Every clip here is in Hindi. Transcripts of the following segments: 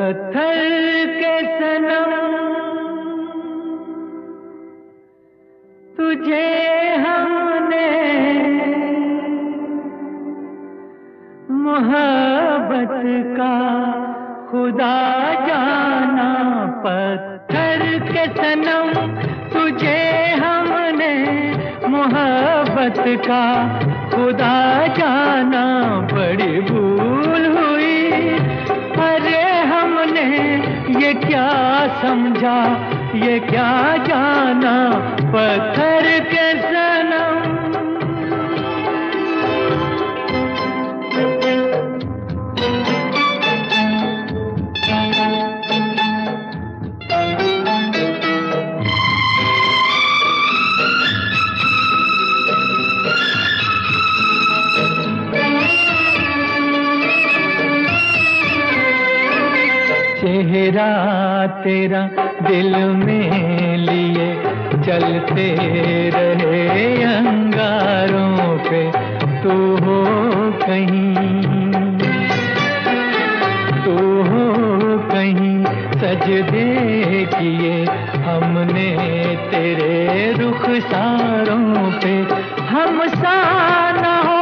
पत्थर के सनम तुझे हमने मोहब्बत का खुदा जाना। पत्थर के सनम तुझे हमने मोहब्बत का खुदा जाना। बड़ी भूल हुई, अरे हमने ये क्या समझा, ये क्या जाना। पत्थर के सनम चेहरा तेरा दिल में लिए चलते रहे अंगारों पे। तू हो कहीं सजदे किए हमने तेरे रुखसारों पे। हम सा न हो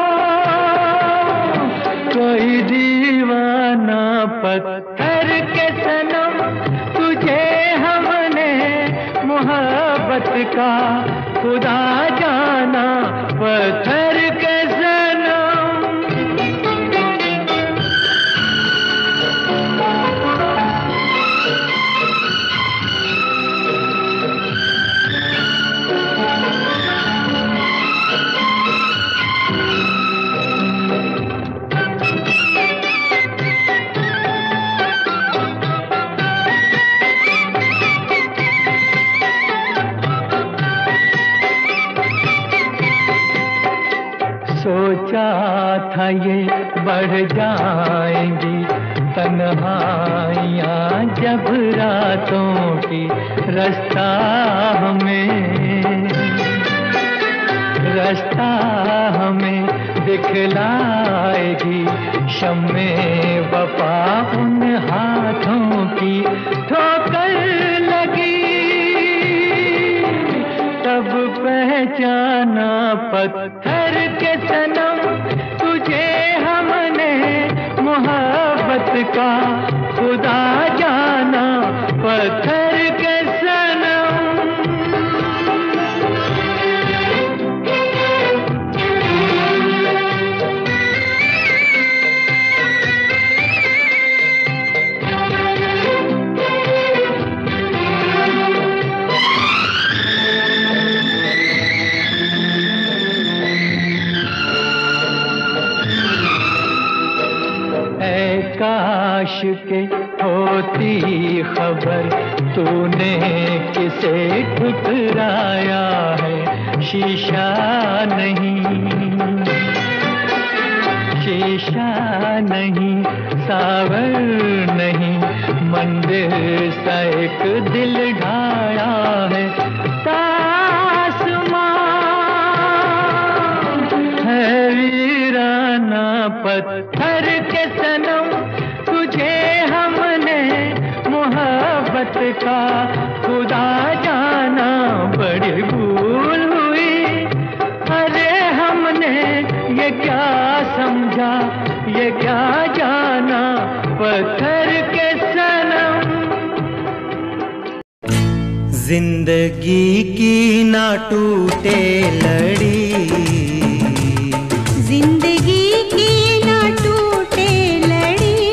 कोई दीवाना। पत्थर के सनम तुझे हमने मोहब्बत का खुदा जाना। पत्थर के सोचा था ये बढ़ जाएंगी तन्हाइयाँ जब रातों की। रास्ता हमें दिखलाएगी शम्मे वफा उन हाथों की। ठोकर लगी तब पहचाना। पत्थर के सनम तुझे हमने मोहब्बत का खुदा जाना। पत्थर के काश के होती खबर तूने किसे ठुकराया है। शीशा नहीं सावर नहीं मंदिर सा एक दिल ढाया है। तासमां है वीराना। पत्थर के सनम तुझे हमने मोहब्बत का खुदा जाना। बड़ी भूल हुई, अरे हमने ये क्या समझा, ये क्या जाना। पत्थर के सनम जिंदगी की ना टूटे लड़ी, जिंदगी की ना टूटे लड़ी।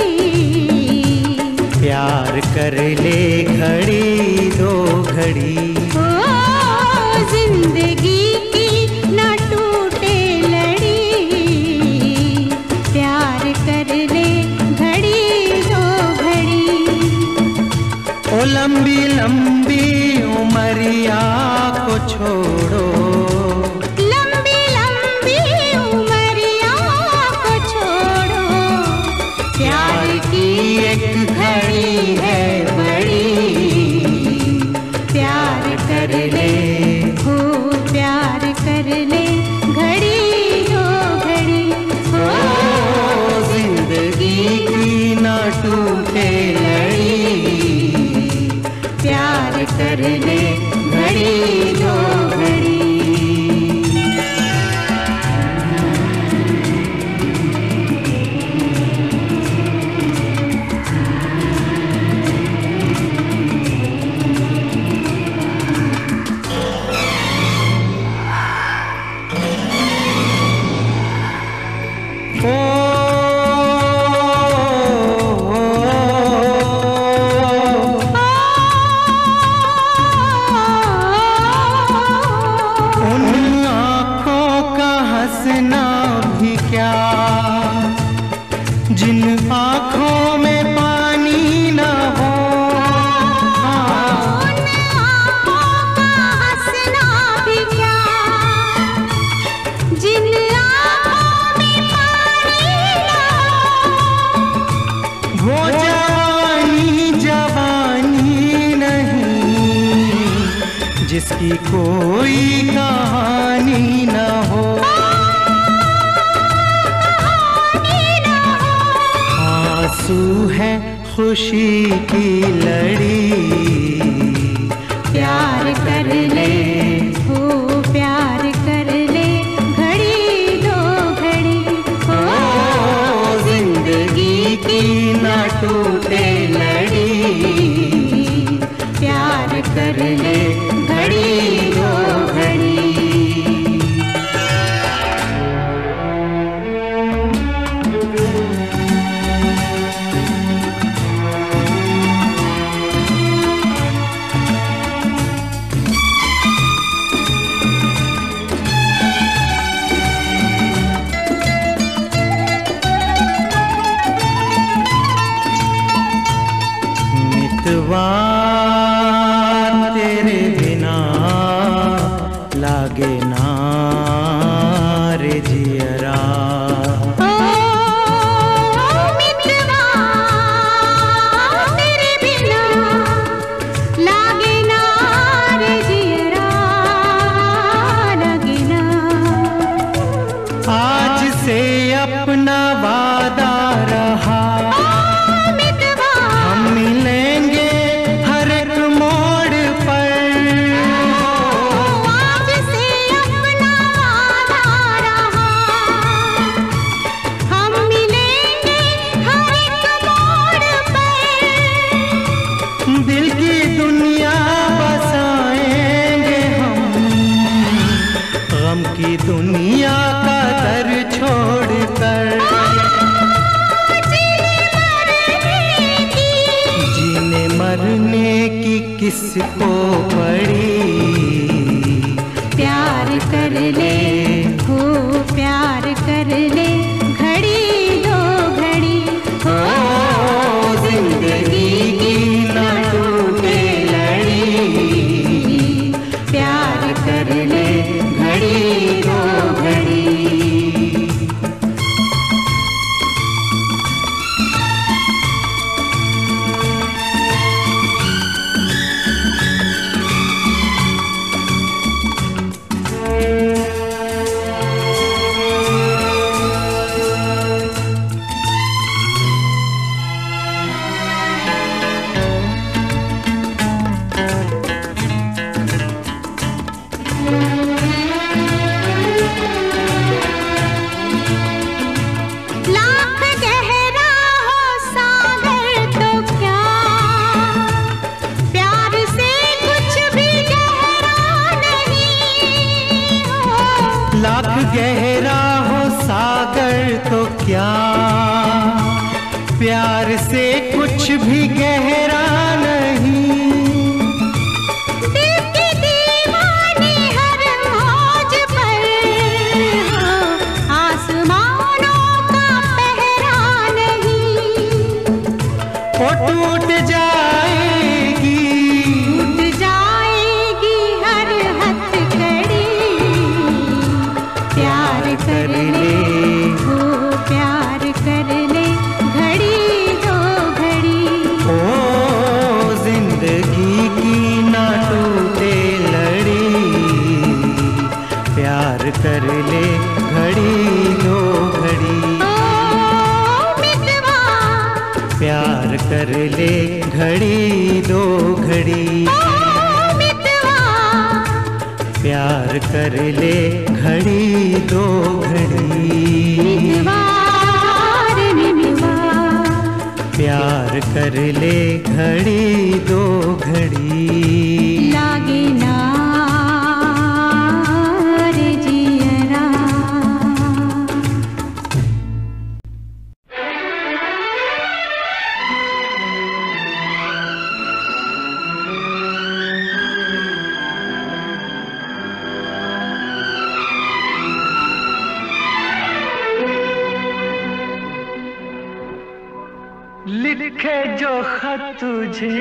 प्यार कर ले घड़ी दो घड़ी। ओ जिंदगी की ना टूटे लड़ी। प्यार कर ले घड़ी दो घड़ी। ओ लंबी लंबी उमरिया को छोड़ो, लंबी लंबी उमरिया को छोड़ो। प्यार की एक घड़ी है बड़ी। प्यार कर ले, हो प्यार कर ले घड़ी दो घड़ी। ओ जिंदगी की ना टूटे टूटे लड़ी, प्यार कर ले घड़ी दो घड़ी। जिन आँखों में पानी न हो, उन आँखों का हंसना भी क्या, जिन आँखों में पानी न हो। वो जवानी जवानी नहीं जिसकी कोई कहानी न हो। आंसू है खुशी की लड़ी, प्यार कर ले हो प्यार कर ले घड़ी दो घड़ी। हो जिंदगी की ना टूटे लड़ी, प्यार कर ले घड़ी दो घड़ी। तेरे बिना लागे ना रे जियरा। मितवा तेरे बिना लागे ना रे जियरा, लागे ना। आज से अपना वादा रहा, हम मिलेंगे हर एक मोड़ पर। आज से अपना वादा रहा, हम मिलेंगे हर एक मोड़ पर। दिल की दुनिया बसाएंगे हम, गम की दुनिया का दर छोड़कर। जीने मरने की किसको पड़ी, प्यार कर ले हो प्यार कर ले घड़ी दो घड़ी। हो जिंदगी की ना टूटे लड़ी, प्यार कर ले घड़ी दो घड़ी। लाख गहरा हो सागर तो क्या, प्यार से कुछ भी गहरा नहीं हो। लाख गहरा हो सागर तो क्या, प्यार से कुछ भी गहरा नहीं। दिल की दीवानी हर मौज पर हो, आसमानों का पहरा नहीं। वो टूट जाएगी, टूट जाएगी हर हथकड़ी। प्यार कर ले हो प्यार कर ले घड़ी दो घड़ी। ओ जिंदगी की ना टूटे लड़ी, प्यार कर ले घड़ी दो घड़ी। ओ मितवा प्यार कर कर ले घड़ी दो घड़ी, प्यार कर ले घड़ी दो घड़ी, प्यार कर ले घड़ी दो घड़ी। लागे ना रे जियरा, लिखे जो खत तुझे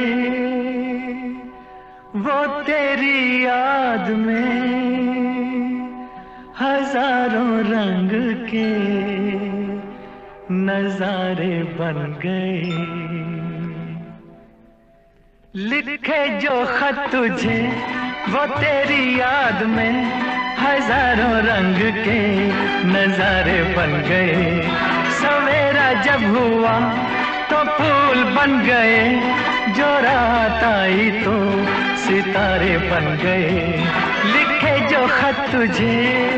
वो तेरी याद में हजारों रंग के नजारे बन गए। लिखे जो खत तुझे वो तेरी याद में हजारों रंग के नजारे बन गए। सवेरा जब हुआ तो फूल बन गए, जो रात आई तो सितारे बन गए। लिखे जो खत तुझे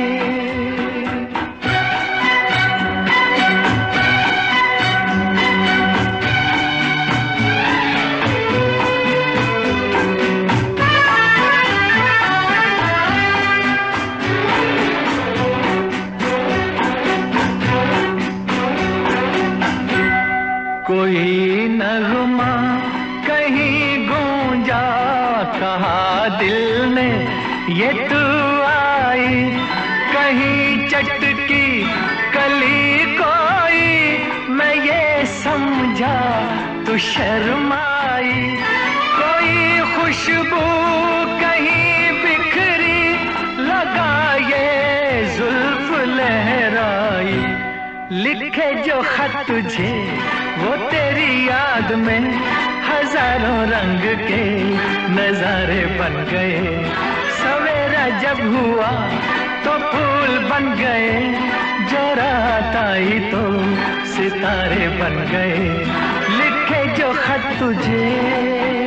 कोई नगमा कहीं गूंजा, कहा दिल ने ये तू आई। कहीं चटकी कली कोई, मैं ये समझा तू शर्माई। कोई खुशबू कहीं बिखरी, लगा ये जुल्फ लहराई। लिखे जो खत तुझे वो तेरी याद में हजारों रंग के नजारे बन गए। सवेरा जब हुआ तो फूल बन गए, जो रात आई तो सितारे बन गए। लिखे जो खत तुझे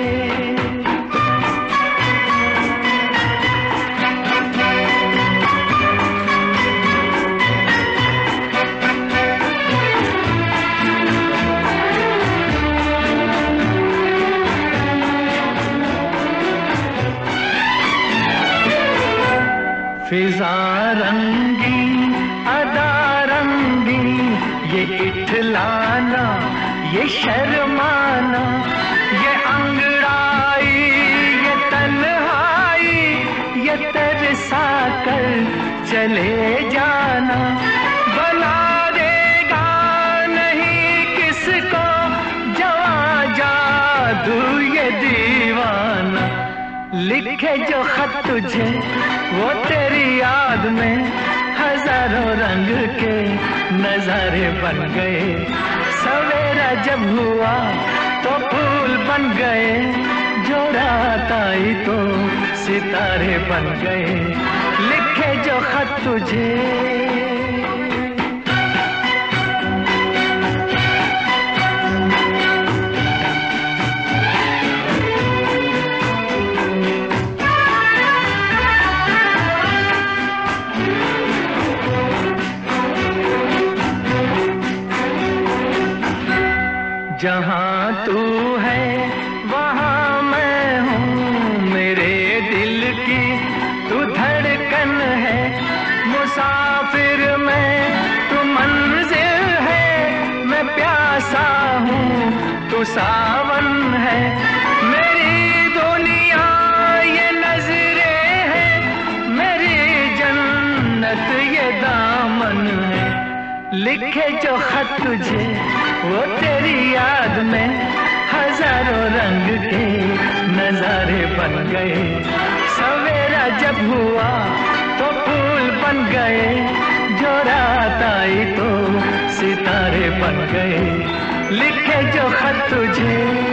फिजा रंगी अदा रंगी, ये इठलाना ये शर्माना, ये अंगड़ाई ये तन्हाई, ये तरसा कर चले जाना। बना देगा नहीं किसको जवां जादू ये दीवाना। लिखे जो खत तुझे वो तेरी याद में हजारों रंग के नजारे बन गए। सवेरा जब हुआ तो फूल बन गए, जो रात आई तो सितारे बन गए। लिखे जो खत तुझे जहाँ तू है वहाँ मैं हूँ, मेरे दिल की तू धड़कन है। मुसाफिर मैं तू मंजिल है, मैं प्यासा हूँ तू सावन है। मेरी दुनिया ये नजरें हैं, मेरी जन्नत ये दामन है। लिखे जो खत तुझे वो तेरी याद में हजारों रंग के नजारे बन गए। सवेरा जब हुआ तो फूल बन गए, जो रात आई तो सितारे बन गए। लिखे जो खत तुझे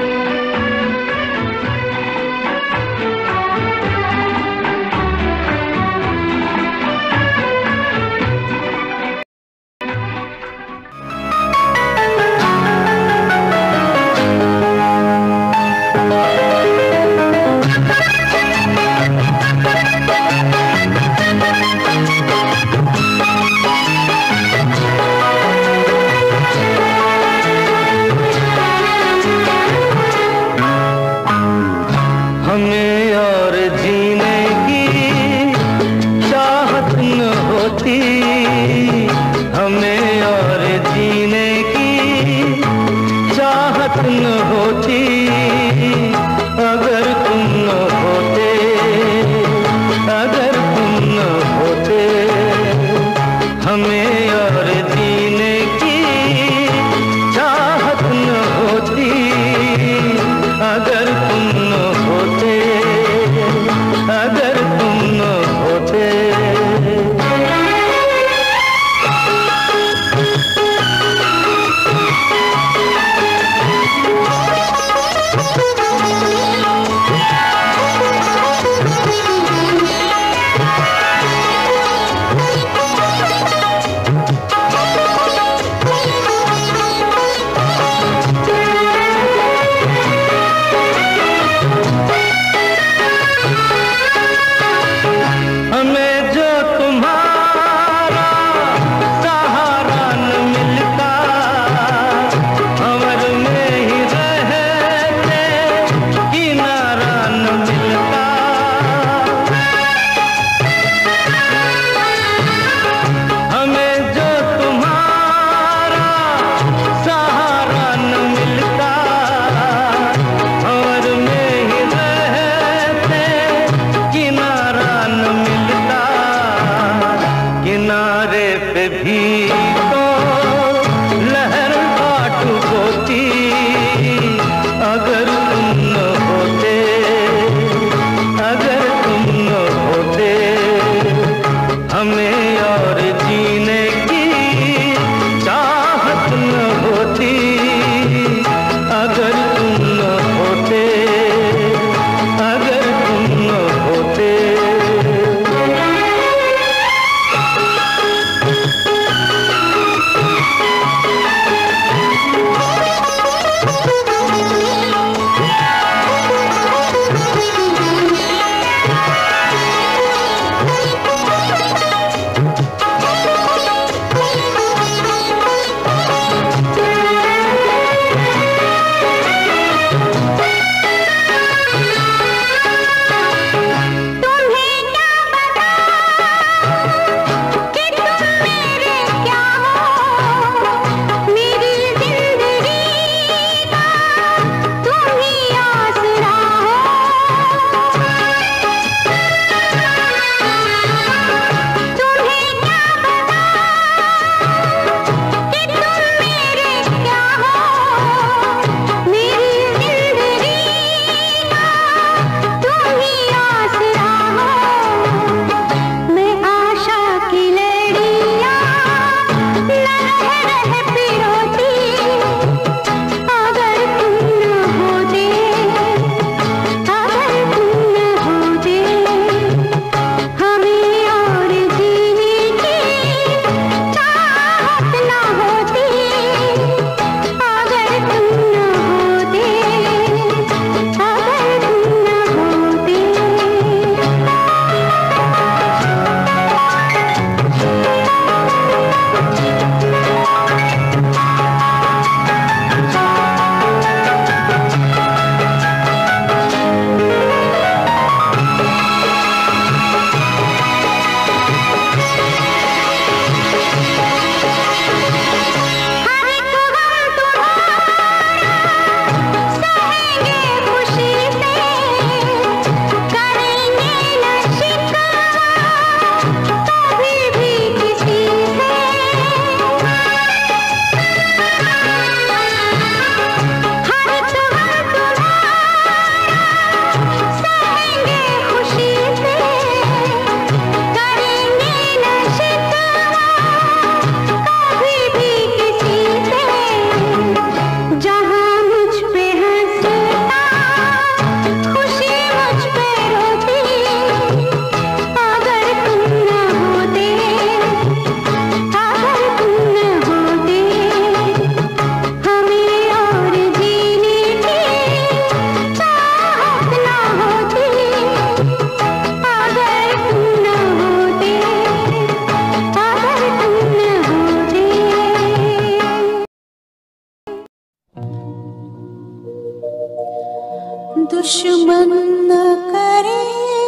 दुश्मन न करे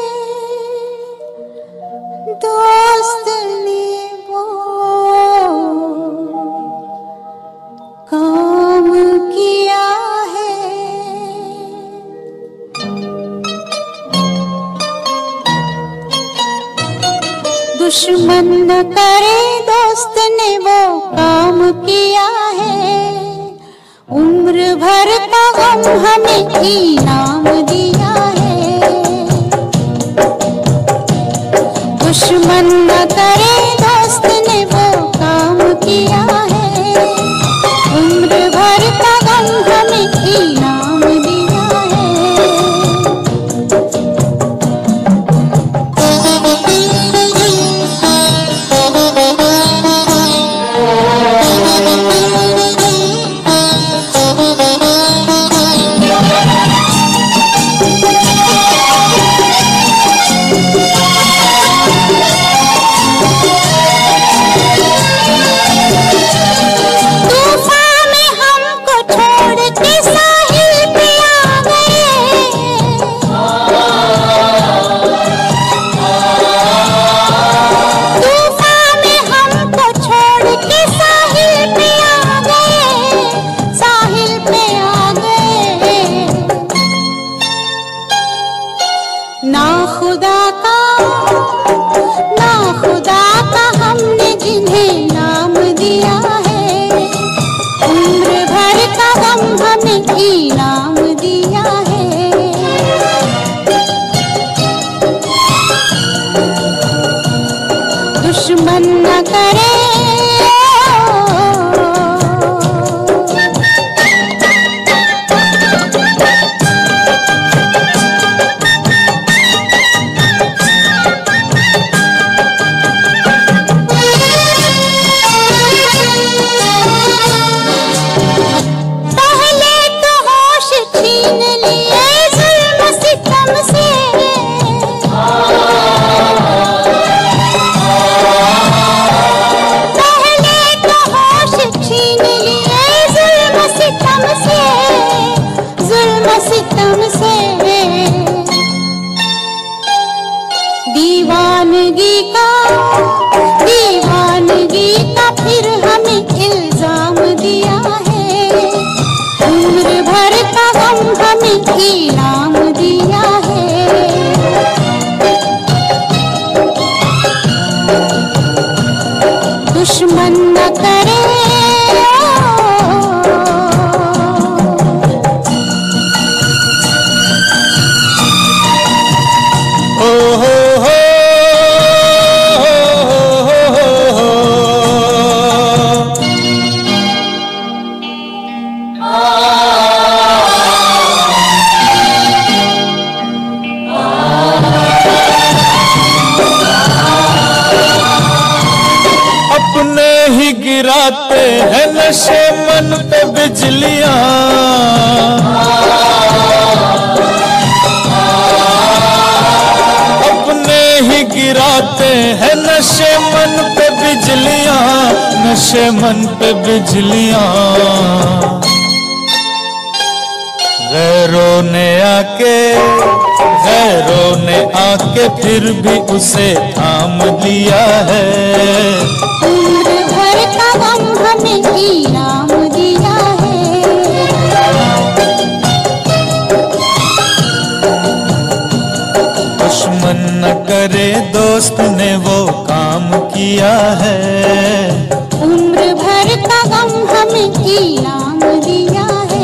दोस्त ने वो काम किया है। दुश्मन न करे दोस्त ने वो काम किया है। उम्र भर का गम हमें इनाम दिया है। दुश्मन न करे दोस्त ने वो काम किया है। उम्र भर का गम हमें इनाम दिया है। इनाम दिया है। दुश्मन न करे दीवानगी का फिर हमें इल्जाम दिया है। उम्र भर का गम हमें इनाम दिया है। दुश्मन न करे गिराते हैं नशे मन पे बिजलियां। अपने ही गिराते हैं नशे मन पे बिजलियां, नशे मन पे बिजलियां। गैरों ने आके फिर भी उसे थाम लिया है। उम्र भर का गम हमें इनाम दिया है। दुश्मन न करे दोस्त ने वो काम किया है। उम्र भर का गम हमें इनाम दिया है।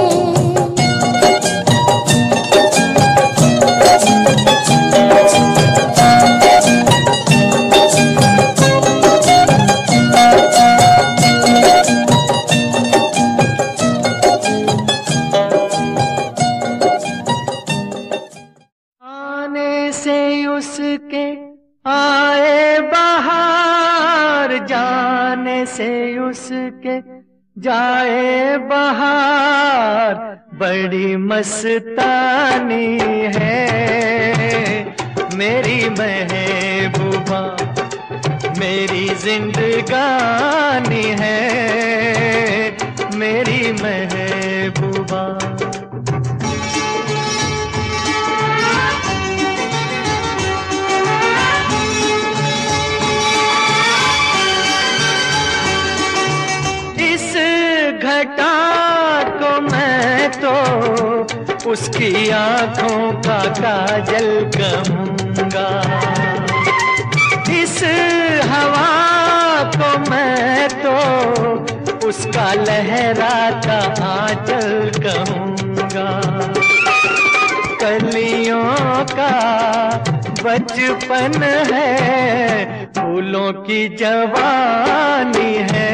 उसके आए बहार, जाने से उसके जाए बहार। बड़ी मस्तानी है मेरी महबूबा, मेरी जिंदगानी है मेरी महबूबा। उसकी आंखों का काजल कहूंगा। इस हवा को मैं तो उसका लहराता आंचल कहूंगा। कलियों का बचपन है, फूलों की जवानी है,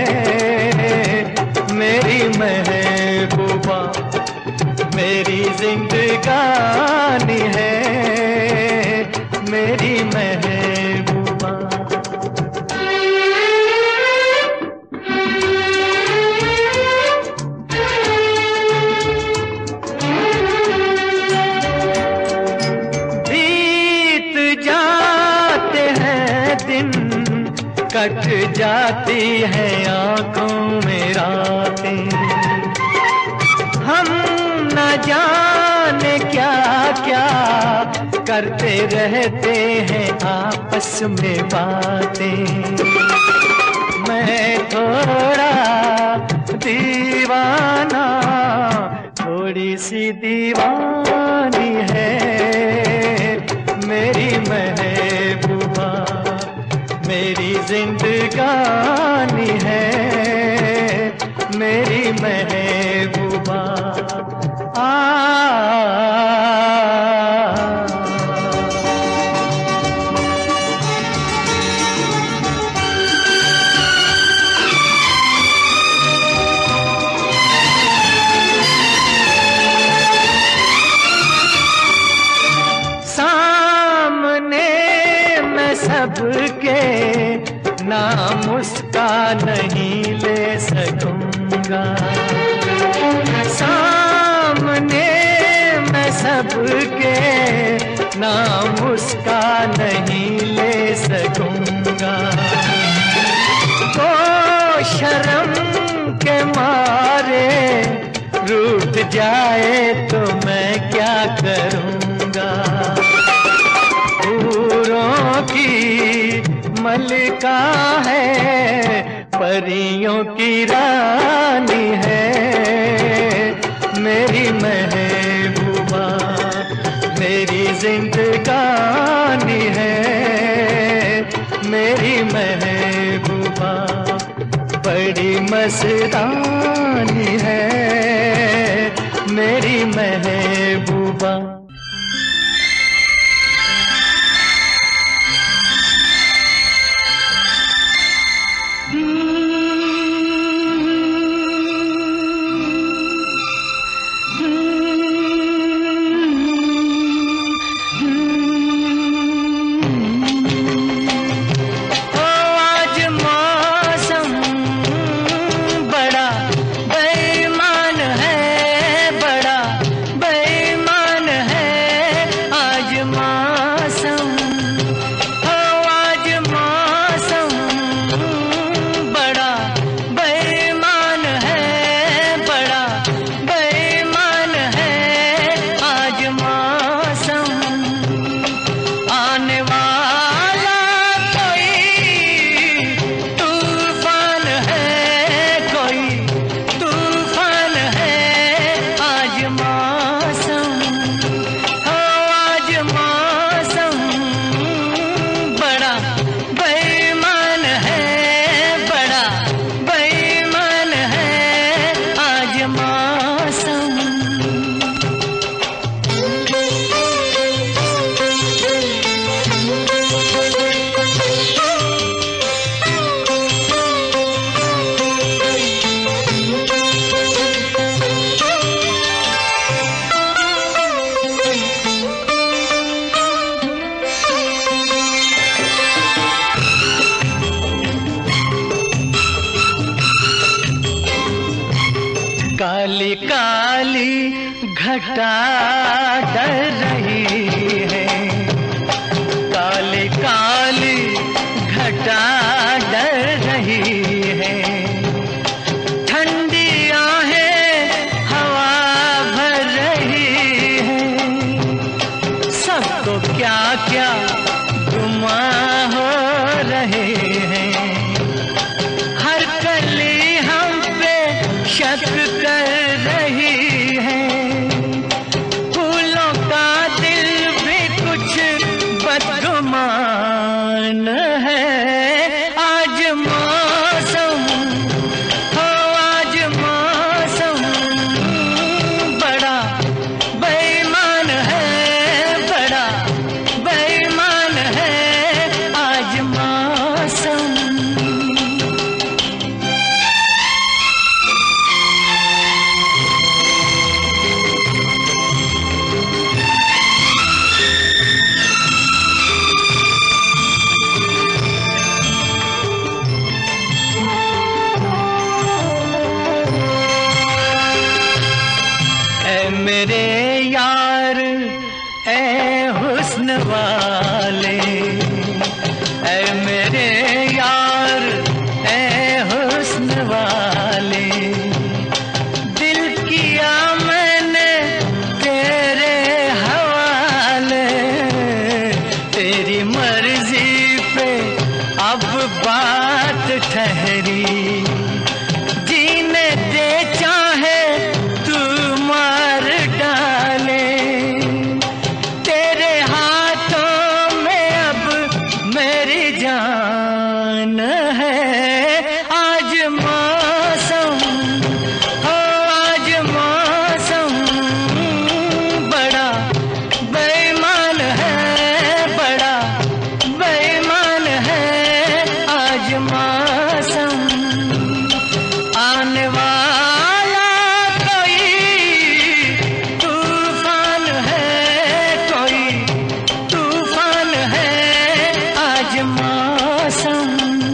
मेरी महबूबा मेरी जिंदगानी है, मेरी महबूबा। बीत जाते हैं दिन, कट जाती है आंखों में रातें, हम न जाने क्या क्या करते रहते हैं आपस में बातें। मैं थोड़ा दीवाना, थोड़ी सी दीवानी है, मेरी महबूबा मेरी जिंदगानी है, मेरी महबूबा। सामने मैं सबके नाम उसका नहीं ले सकूंगा, सामने मैं सबके नाम उसका नहीं ले सकूंगा। तो शर्म के मारे रूठ जाए तो मैं क्या करूंगा। हूरों की मलिका है, परियों की रानी है, मेरी महबूबा मेरी जिंदगानी है, मेरी महबूबा बड़ी मस्तानी है, मेरी महबूबा। काली काली घटा डर रही है, काली काली घटा डर रही है, ठंडी आहें हवा भर रही है, सबको क्या क्या गुमां हो रहे हैं, हर कली हम पे शक कर रही है, ए हुस्न वाले, ए मेरे यार ए हुस्न वाले, दिल किया मैंने तेरे हवाले, तेरी मर्जी पे अब बात ठहरी, जीने दे चाहे तू मार डाले, तेरे हाथों में अब मेरी जान है। आज मौसम हो, आज मौसम बड़ा बेईमान है, बड़ा बेईमान है आज मौसम। आने वाला कोई तूफान है, कोई तूफान है आज मौसम।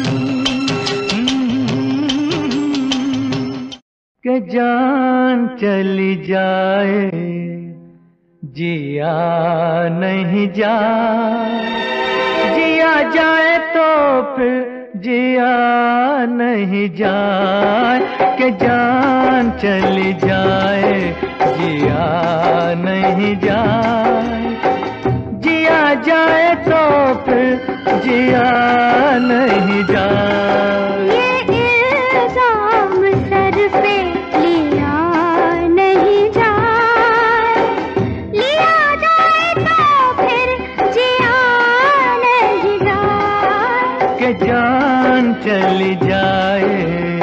के जान चली जाए जिया नहीं जाए, जिया जाए तो फिर जिया नहीं जाए, के जान चली जाए जिया नहीं जाए, जिया जाए तो फिर जिया नहीं जाए। ये इल्जाम सर पे लिया नहीं जाए, लिया जाए तो फिर जिया नहीं जाए, के जान चली जाए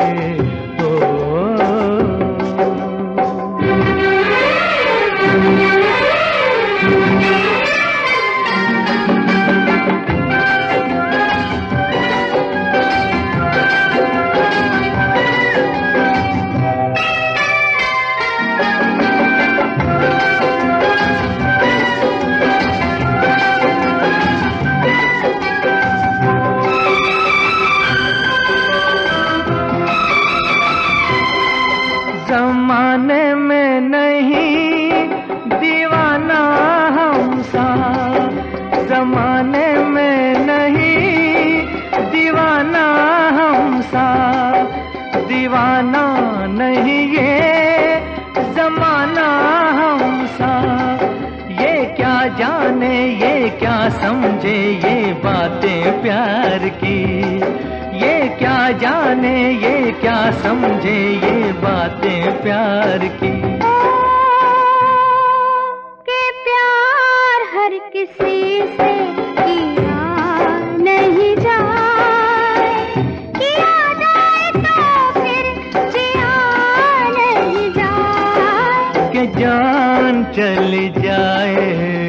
ज़माने में नहीं दीवाना हम सा, ज़माने में नहीं दीवाना हम सा, दीवाना नहीं ये ज़माना हम सा, ये क्या जाने ये क्या समझे ये बातें प्यार की, ये क्या जाने ये क्या समझे ये बातें प्यार की। कि प्यार हर किसी से किया नहीं जाए, किया जाए तो फिर जिया नहीं जाए, के जान चली जाए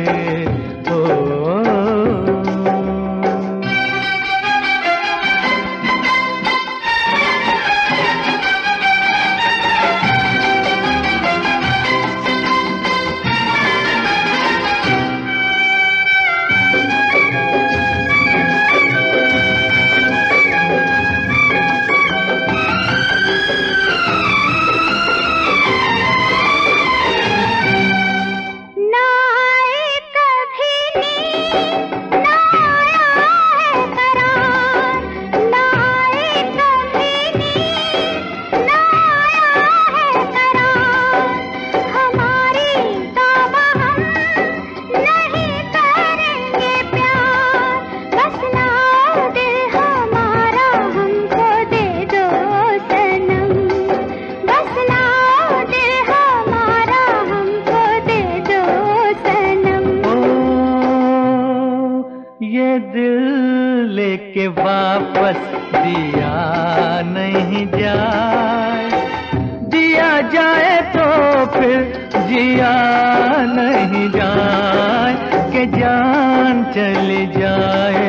के वापस दिया नहीं जाए, दिया जाए तो फिर जिया नहीं जाए, कि जान चली जाए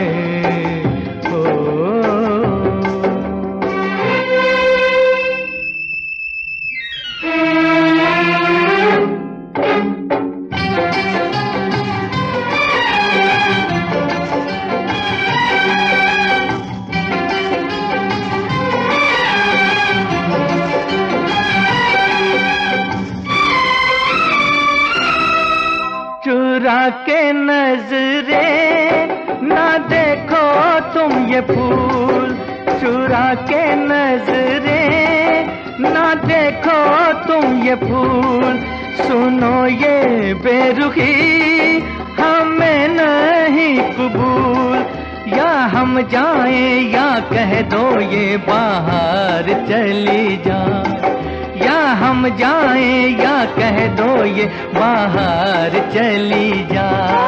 चुरा के नजरे ना देखो तुम ये फूल, चुरा के नजरे ना देखो तुम ये फूल। सुनो ये बेरुखी हमें नहीं कबूल, या हम जाएं या कह दो ये बाहर चली जा, या हम जाएं या कह दो ये बाहर चली जा।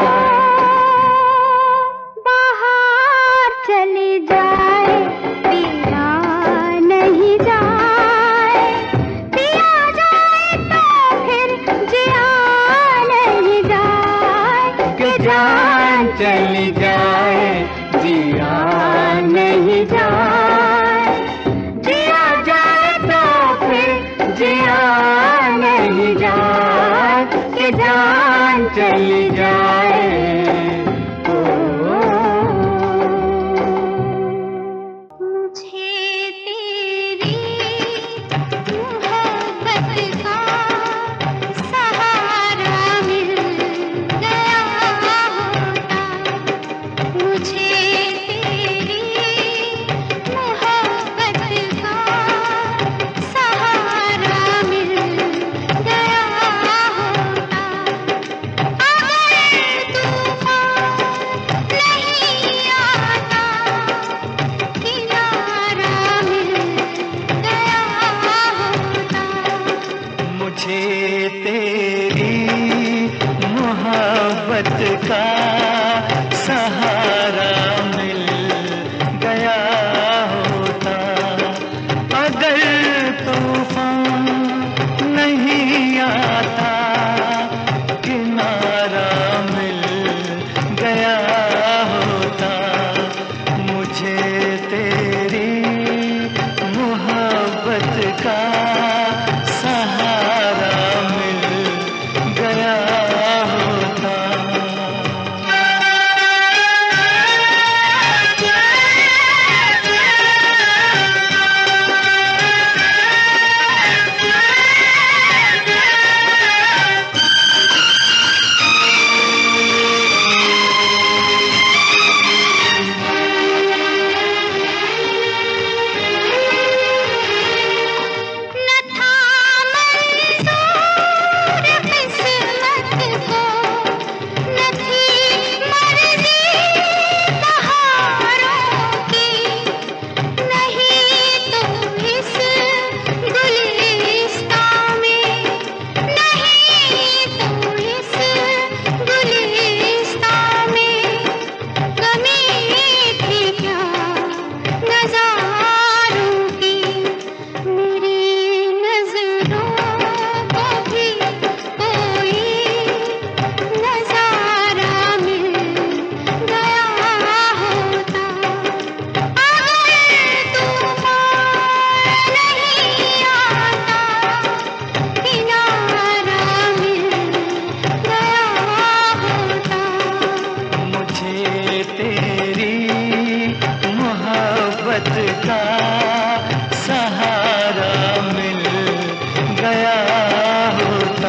बाहर चली जाए पिया नहीं जाए, पिया जाए तो फिर जिया नहीं जाए, कि जान चली जाए जिया नहीं जाए, जिया जाए तो फिर जिया नहीं जाए, कि जान चली जाए। मुझे तेरी मोहब्बत का सहारा मिल गया होता, मुझे तेरी मोहब्बत का सहारा मिल गया होता। अगर तूफान नहीं आता, किनारा मिल गया होता। मुझे तेरी मोहब्बत का सहारा मिल गया होता। अगर तूफान नहीं आता, किनारा मिल गया होता। मुझे तेरी मोहब्बत का सहारा मिल गया होता। न था मंजूर किस्मत को, न थी मर्जी बहारों की, नहीं तो इस गुलिस्तां में, नहीं तो इस गुलिस्तां में कमी थी क्या नज़ारों की। मेरी नजरों को भी कोई नजारा मिल गया होता। अगर तूफान नहीं आता, किनारा मिल गया होता। मुझे तेरी मोहब्बत का सहारा मिल गया होता।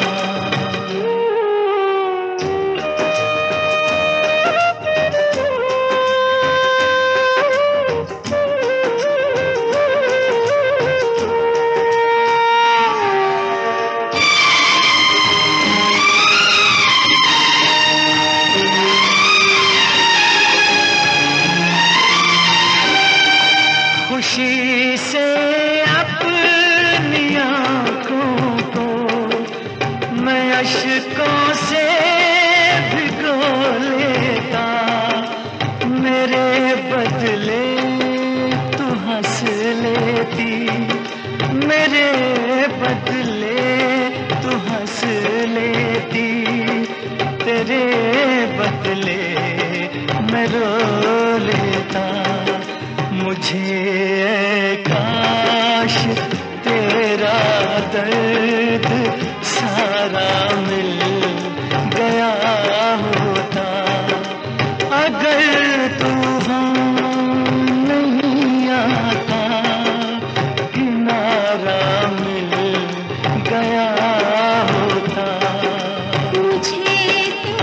खुशी से अपनी आँखों को मैं अश्कों से भिगो लेता, मेरे बदले तू हंस लेती, मेरे बदले तू हंस लेती, तेरे बदले मैं रो लेता। मुझे काश तेरा दर्द सारा मिल गया होता। अगर तूफान नहीं आता, किनारा मिल गया होता। मुझे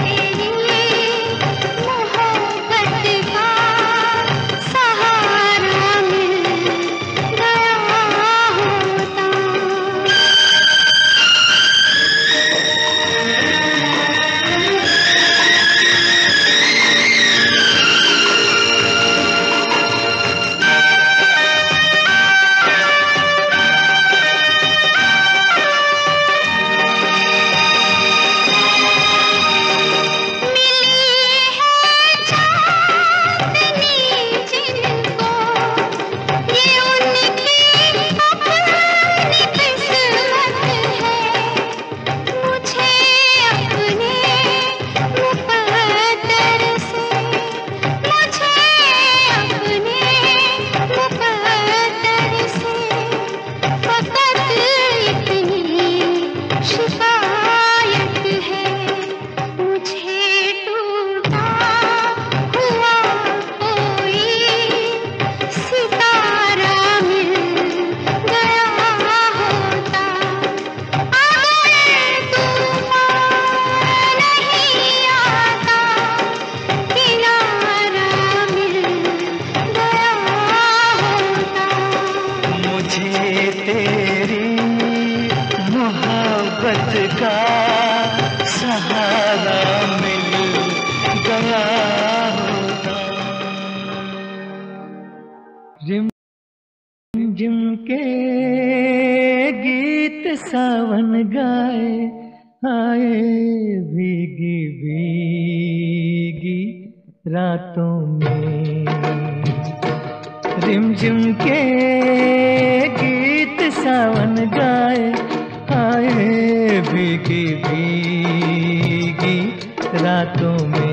के गीत सावन गाए, आए भीगी भीगी रातों में। रिमझिम के गीत सावन गाए, आए भीगी भीगी रातों में।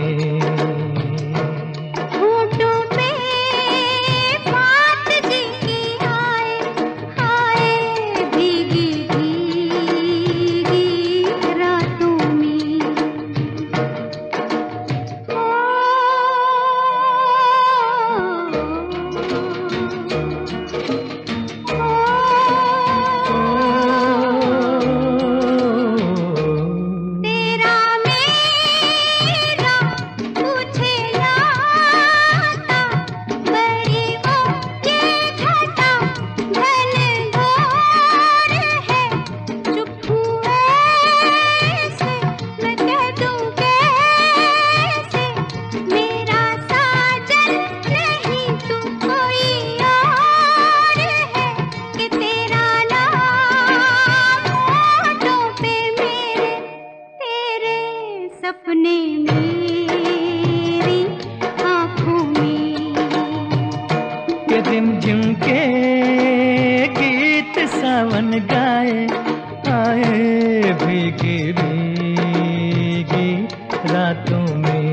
रिमझिम के गीत सावन गाए, आए भीगी भीगी रातों में।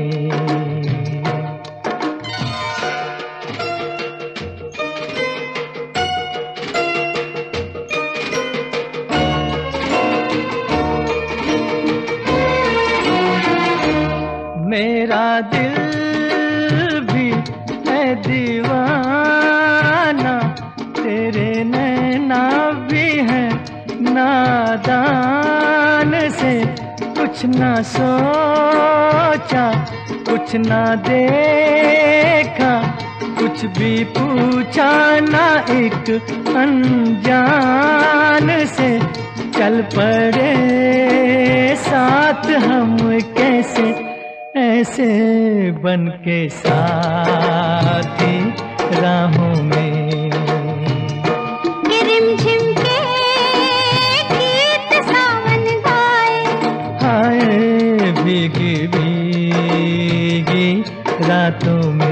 मेरा दिल भी है दीवाना, तेरे नैना भी है नादान से। कुछ ना सोचा, कुछ ना देखा, कुछ भी पूछा ना एक अनजान से। चल पड़े साथ हम कैसे, ऐसे बन के साथी राहों में। रिमझिम के गीत सावन गाए, आए भीगी भीगी रातों में।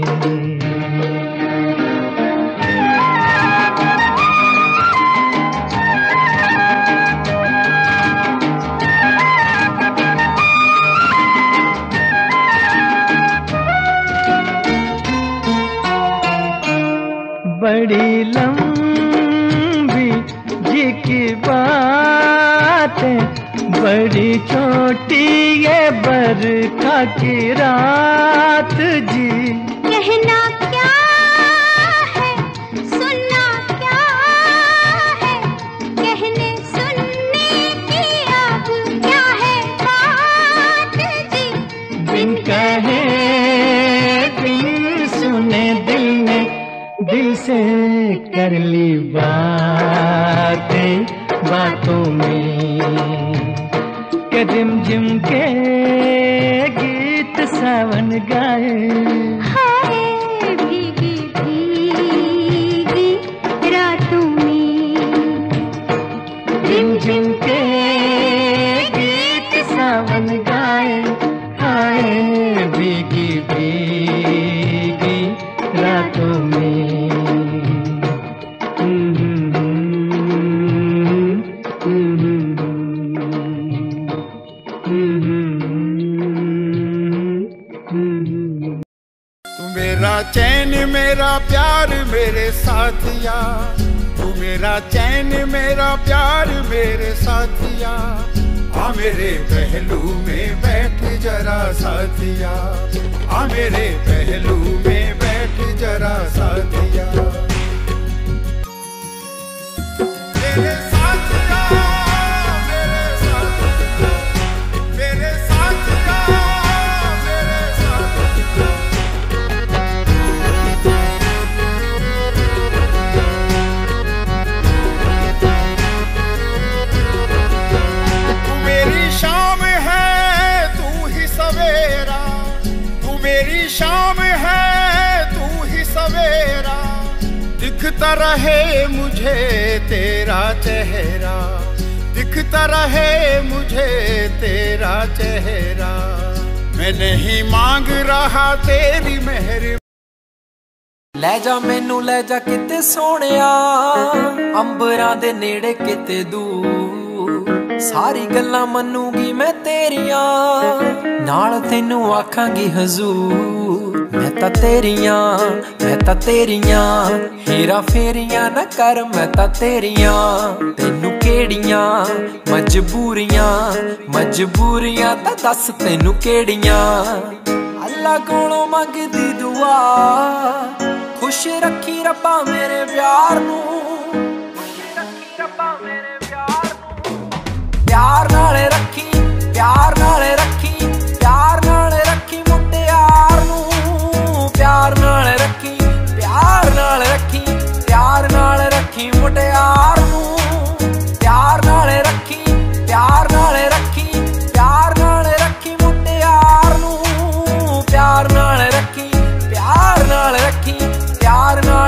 बड़ी लंबी जी की बातें, बड़ी छोटी ये बरखा की रात जी। कहना क्या है, सुनना क्या है, कहने सुनने की अब क्या है बात जी। बिन कहे बिन सुने दिल ने दिल से कर ली बातें बातों में। के रिमझिम के गीत सावन गाए, हाय भीगी भीगी रातों में। रिमझिम के गीत सावन गाए, आए भीगी भीगी रातों में। मेरा चैन मेरा प्यार मेरे साथिया, तू मेरा चैन मेरा प्यार मेरे साथिया। आ मेरे पहलू में बैठ जरा साथिया, आ मेरे पहलू में बैठ जरा साथिया। मेरे साथिया, मेरे साथिया, मेरे साथिया, मेरे साथिया। तू मेरी शाम है तू ही सवेरा, तू मेरी शाम है तू ही सवेरा। दिखता रहे मुझे तेरा चेहरा, दिखता रहे मुझे तेरा चेहरा। मैं नहीं मांग रहा तेरी मेहर। ਲੈ ਜਾ ਮੈਨੂੰ ਲੈ ਜਾ ਕਿਤੇ ਸੋਹਣਿਆ, ਅੰਬਰਾਂ ਦੇ ਨੇੜੇ ਕਿਤੇ ਦੂਰ। ਸਾਰੀ ਗੱਲਾਂ ਮੰਨੂਗੀ ਮੈਂ ਤੇਰੀਆਂ, ਨਾਲ ਤੈਨੂੰ ਆਖਾਂਗੀ ਹਜ਼ੂਰ। ਮੈਂ ਤਾਂ ਤੇਰੀਆਂ ਹੇਰਾ ਫੇਰੀਆਂ ਨਾ ਕਰ। ਮੈਂ ਤਾਂ ਤੇਰੀਆਂ, ਤੈਨੂੰ ਕਿਹੜੀਆਂ ਮਜਬੂਰੀਆਂ ਤਾਂ ਦੱਸ ਤੈਨੂੰ ਕਿਹੜੀਆਂ। ਅੱਲਾ ਕੋਲੋਂ ਮੰਗਦੀ ਦੁਆ, खुश रखी रब्बा मेरे प्यार नू, प्यार नाले रखी, प्यार नाले रखी, प्यार नाले रखी मुटियार नू। प्यार नाले रखी, प्यार नाले रखी, प्यार नाले रखी मुटियार नू। प्यार नाले रखी, प्यार नाले रखी, प्यार नाले रखी मुटियार नू। प्यार नाले रखी, प्यार नाले रखी, प्यार नाल।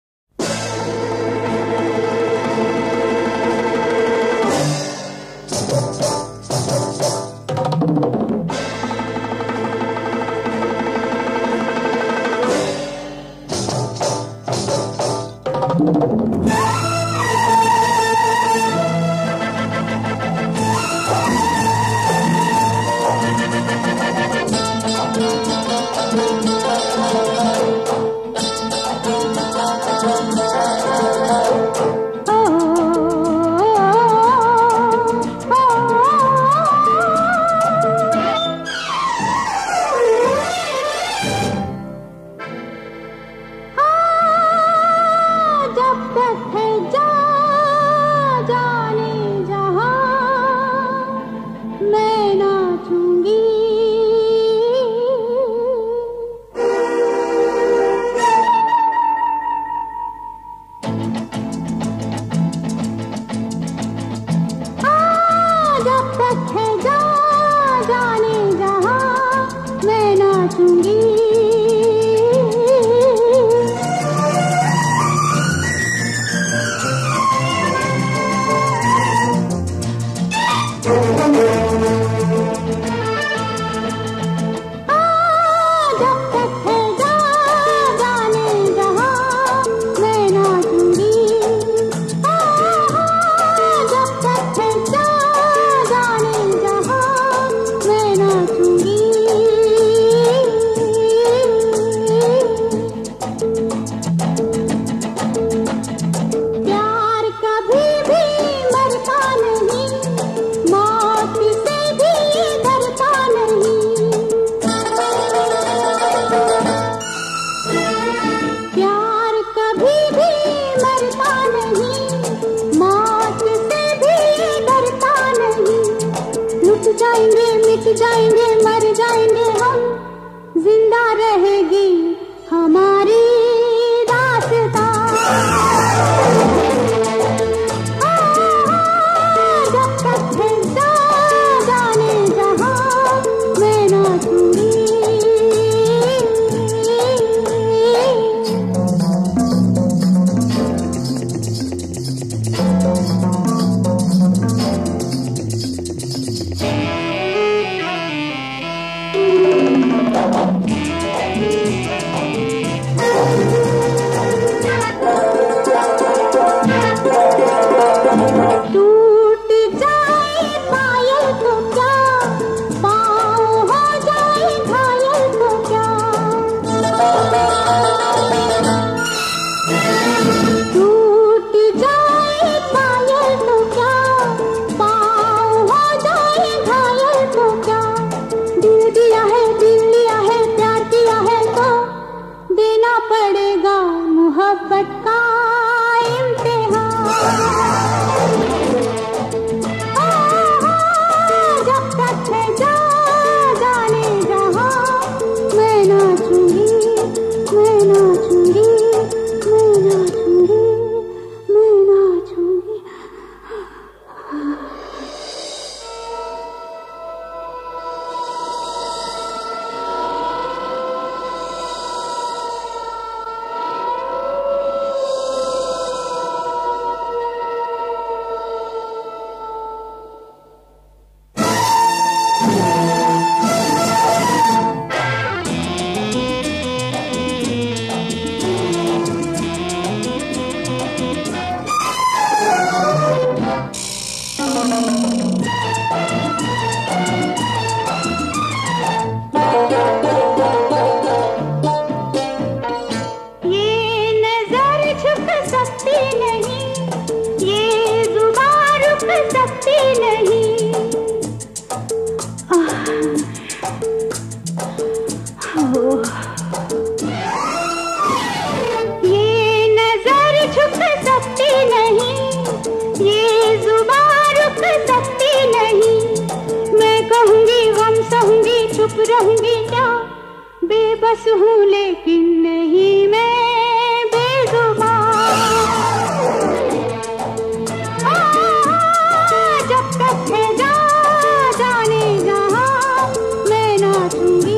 जाएंगे मर जाएंगे हम, जिंदा रहेगी हमारी दास्तां। जब तक है जाने जहां मैं नाचूंगी। चुप रहूंगी क्या, बेबस हूँ लेकिन नहीं मैं बेजुबान। जब तक है जाने जहाँ मैं नाचूंगी।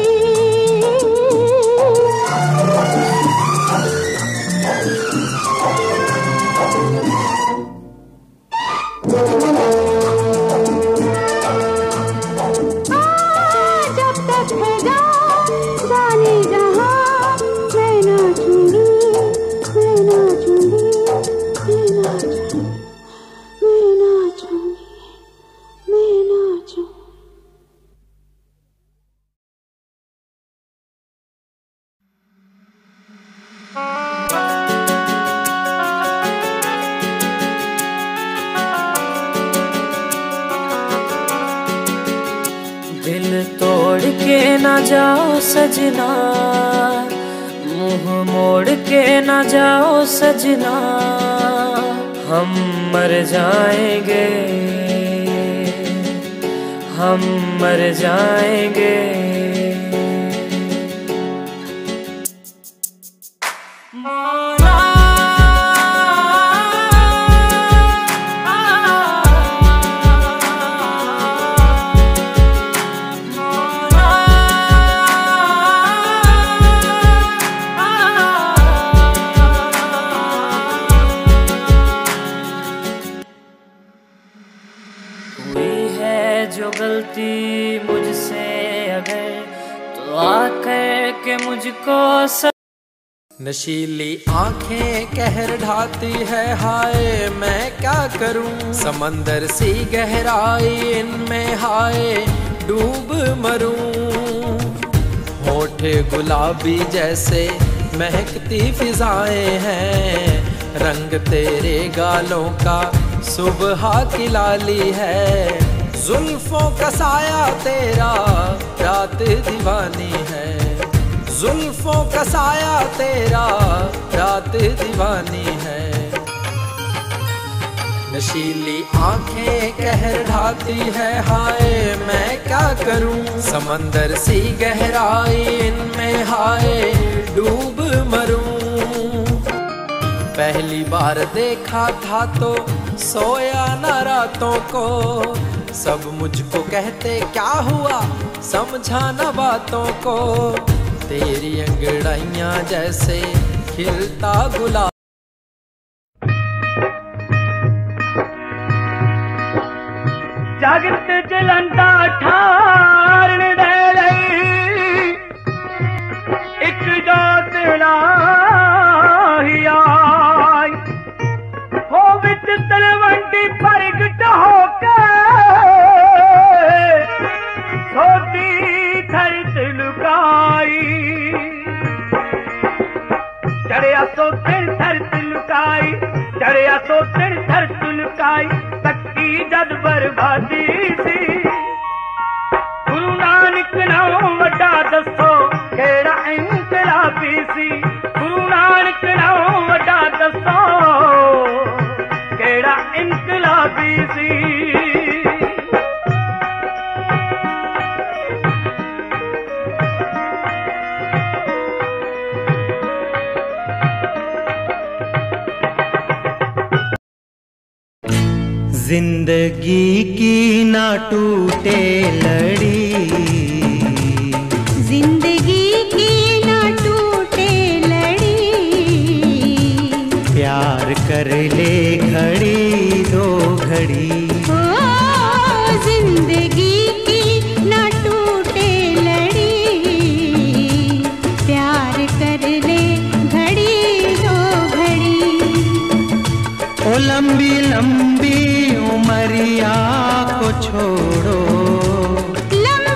जब तक है जाने जहाँ मैं नाचूंगी, मैं नाचूंगी, मैं नाचूंगी, मैं नाचूंगी, मैं नाचूंगी। दिल तोड़ के ना जाओ सजना, मुंह मोड़ के ना जाओ सजना, हम मर जाएंगे, हम मर जाएंगे। जो गलती मुझसे अगर तो आकर के मुझको नशीली आंखें कहर ढाती है, हाय मैं क्या करूं। समंदर सी गहराई इनमें हाय डूब मरूं। होठ गुलाबी जैसे महकती फिजाएं हैं, रंग तेरे गालों का सुबह की लाली है। जुल्फों का साया तेरा रात दीवानी है, जुल्फों का साया तेरा रात दीवानी है। नशीली आंखें कहर ढाती है, हाय मैं क्या करूं। समंदर सी गहराई इनमें हाय डूब मरूं। पहली बार देखा था तो सोया न रातों को, सब मुझको कहते क्या हुआ समझा न बातों को। तेरी अंगड़ाइयां जैसे खिलता गुलाब। जगत जलंदा ठारण दे रही एक जोत लाही आई, हो विच तलवंडी प्रगट होके सोती धरत लुकाई। चढ़िया सोतर धरत लुकाई, चढ़िया सोतर धरत लुकाई। तक्की जद बर्बादी सी, गुरु नानक नाम वड्डा दसो केड़ा इंकलाबी सी। गुरु नानक नाम वड्डा दसो केड़ा इंकलाबी सी। जिंदगी की ना टूटे लड़ी, जिंदगी की ना टूटे लड़ी। प्यार कर ले घड़ी दो घड़ी। ओ जिंदगी की ना टूटे लड़ी, प्यार कर ले घड़ी दो घड़ी। ओ लंबी लंबी उमरिया को छोड़ो, लंबी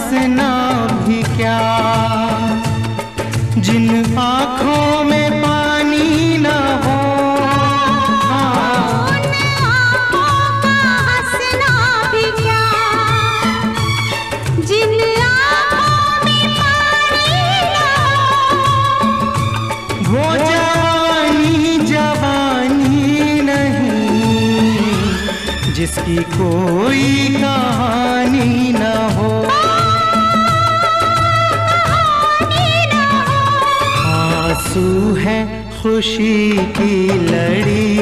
हंसना भी क्या, जिन आँखों में पानी ना हो। उन आँखों का हंसना भी क्या, जिन आँखों में पानी ना हो। वो जवानी नहीं जिसकी कोई कहानी न हो। आंसू है खुशी की लड़ी,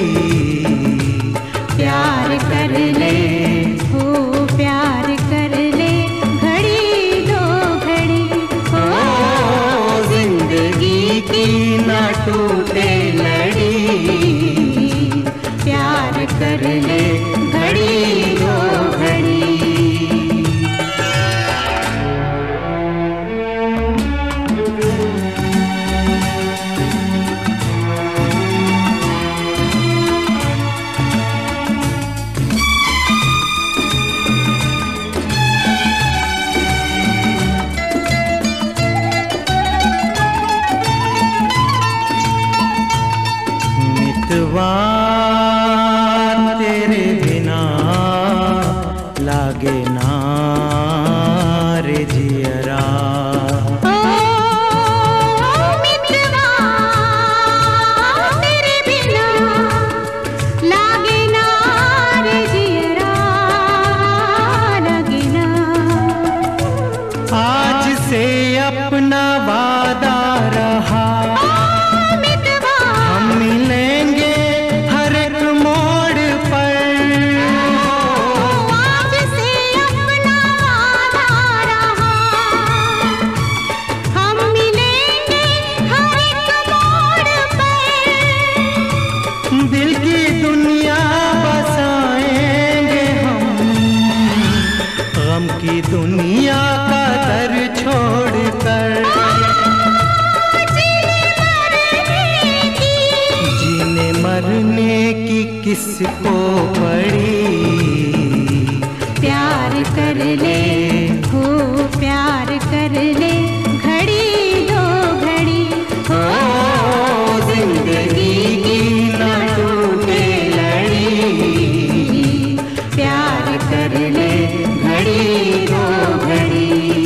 प्यार कर ले हो, प्यार कर ले घड़ी दो घड़ी हो। जिंदगी की ना टूटे लड़ी, प्यार कर ले घड़ी दो घड़ी। मितवा तेरे बिना लागे ना रे जियरा। ओ मितवा तेरे बिना लागे ना रे जियरा, लागे ना। आज से अपना वादा रहा, मितवा हम मिलेंगे हर एक मोड़ पर। आज से अपना वादा रहा, हम मिलेंगे हर एक मोड़ पर। दिल की दुनिया बसाएंगे हम, गम की दुनिया का दर छोड़कर। जीने मरने की किसको पड़ी, प्यार कर ले हो, प्यार कर ले घड़ी दो घड़ी हो। जिंदगी की ना टूटे लड़ी, प्यार कर ले घड़ी दो घड़ी।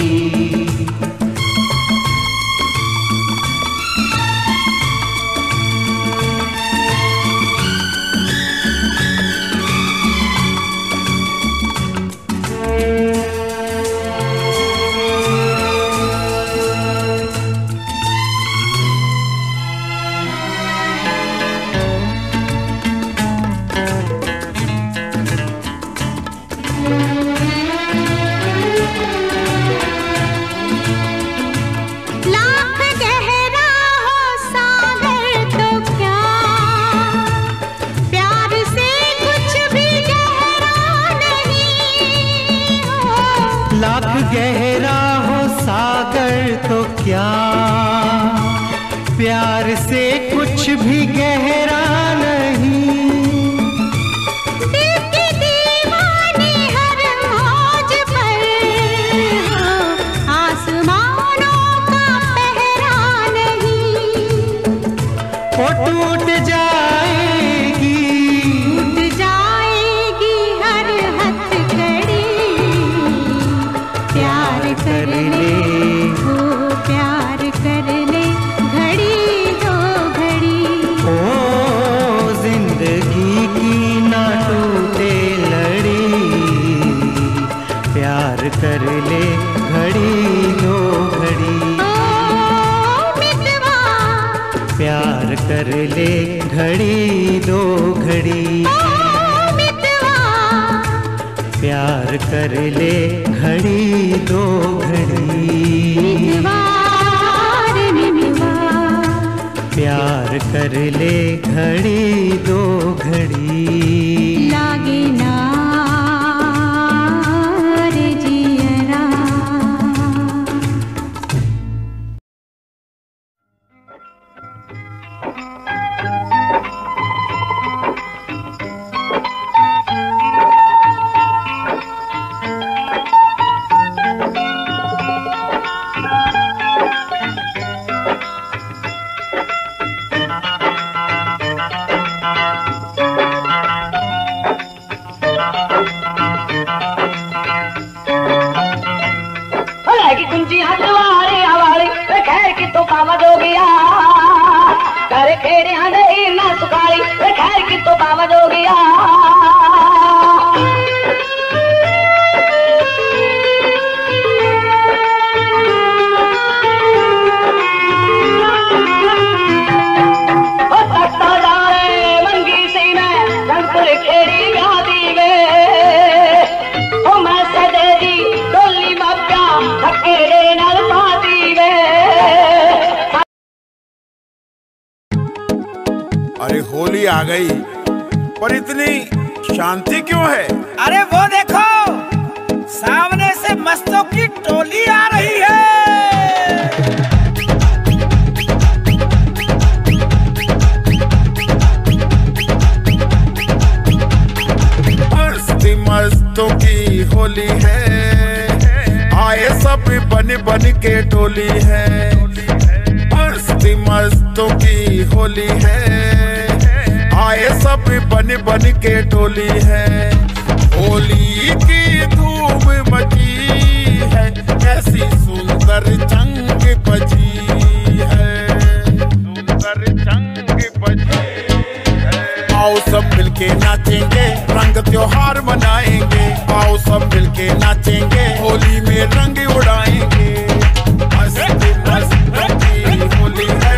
लाख गहरा हो सागर तो क्या, प्यार से कुछ भी गहरा नहीं हो। लाख गहरा हो सागर तो क्या, प्यार से कुछ भी गहरा नहीं। दिल की दीवानी हर मौज पर हो, आसमानों का पहरा नहीं। वो टूट जाएगी, टूट जाएगी हर हथकड़ी। प्यार कर ले हो, प्यार कर ले घड़ी दो घड़ी। ओ जिंदगी की ना टूटे लड़ी, प्यार कर ले घड़ी दो घड़ी। ओ मितवा, प्यार कर ले घड़ी दो घड़ी। ओ मितवा, प्यार कर ले घड़ी दो घड़ी। मितवा रे मितवा, प्यार कर ले घड़ी दो घड़ी। लागे ना रे जियरा। की कुंजी हथवारी हवारी खैर की तो कावा जो गया कर खेड़े हंडई ना सुखारी खैर की तो कावा जो गया खेड़ी गादी वे ओ मैं सदेदी डोली माप्या धकेड़े नाल पादी वे। अरे होली आ गई पर इतनी शांति क्यों है? अरे वो देखो सामने से मस्तों की टोली आ रही है। मस्तों की होली है आए सब बन बन के टोली है। मस्तों की होली है आए सब बन बन के टोली है। होली की धूम मची है कैसी सुंदर जंग बजी है। सुंदर जंग बजी आओ सब मिलके नाचेंगे रंग त्योहार मनाएंगे। आओ सब मिलके नाचेंगे होली में रंग उड़ाएंगे। मस्ती मस्ती होली है।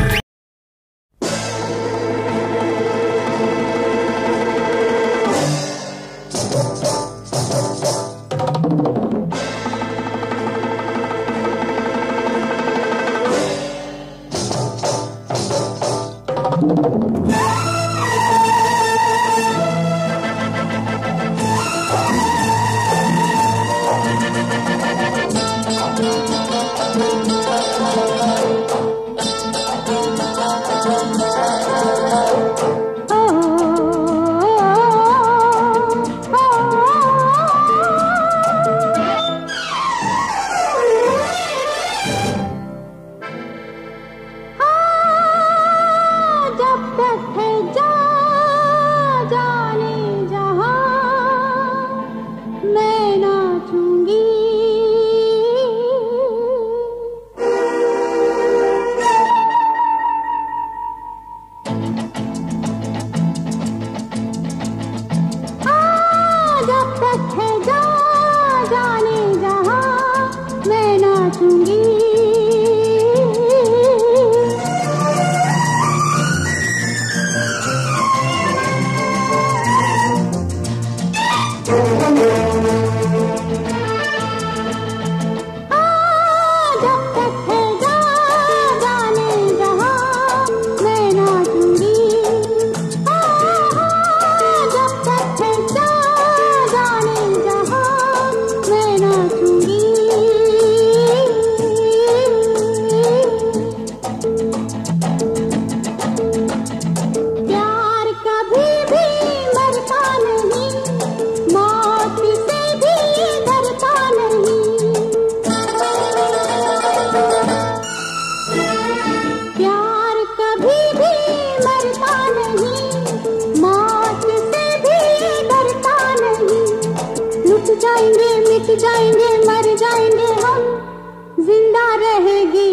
जाएंगे मर जाएंगे हम जिंदा रहेगी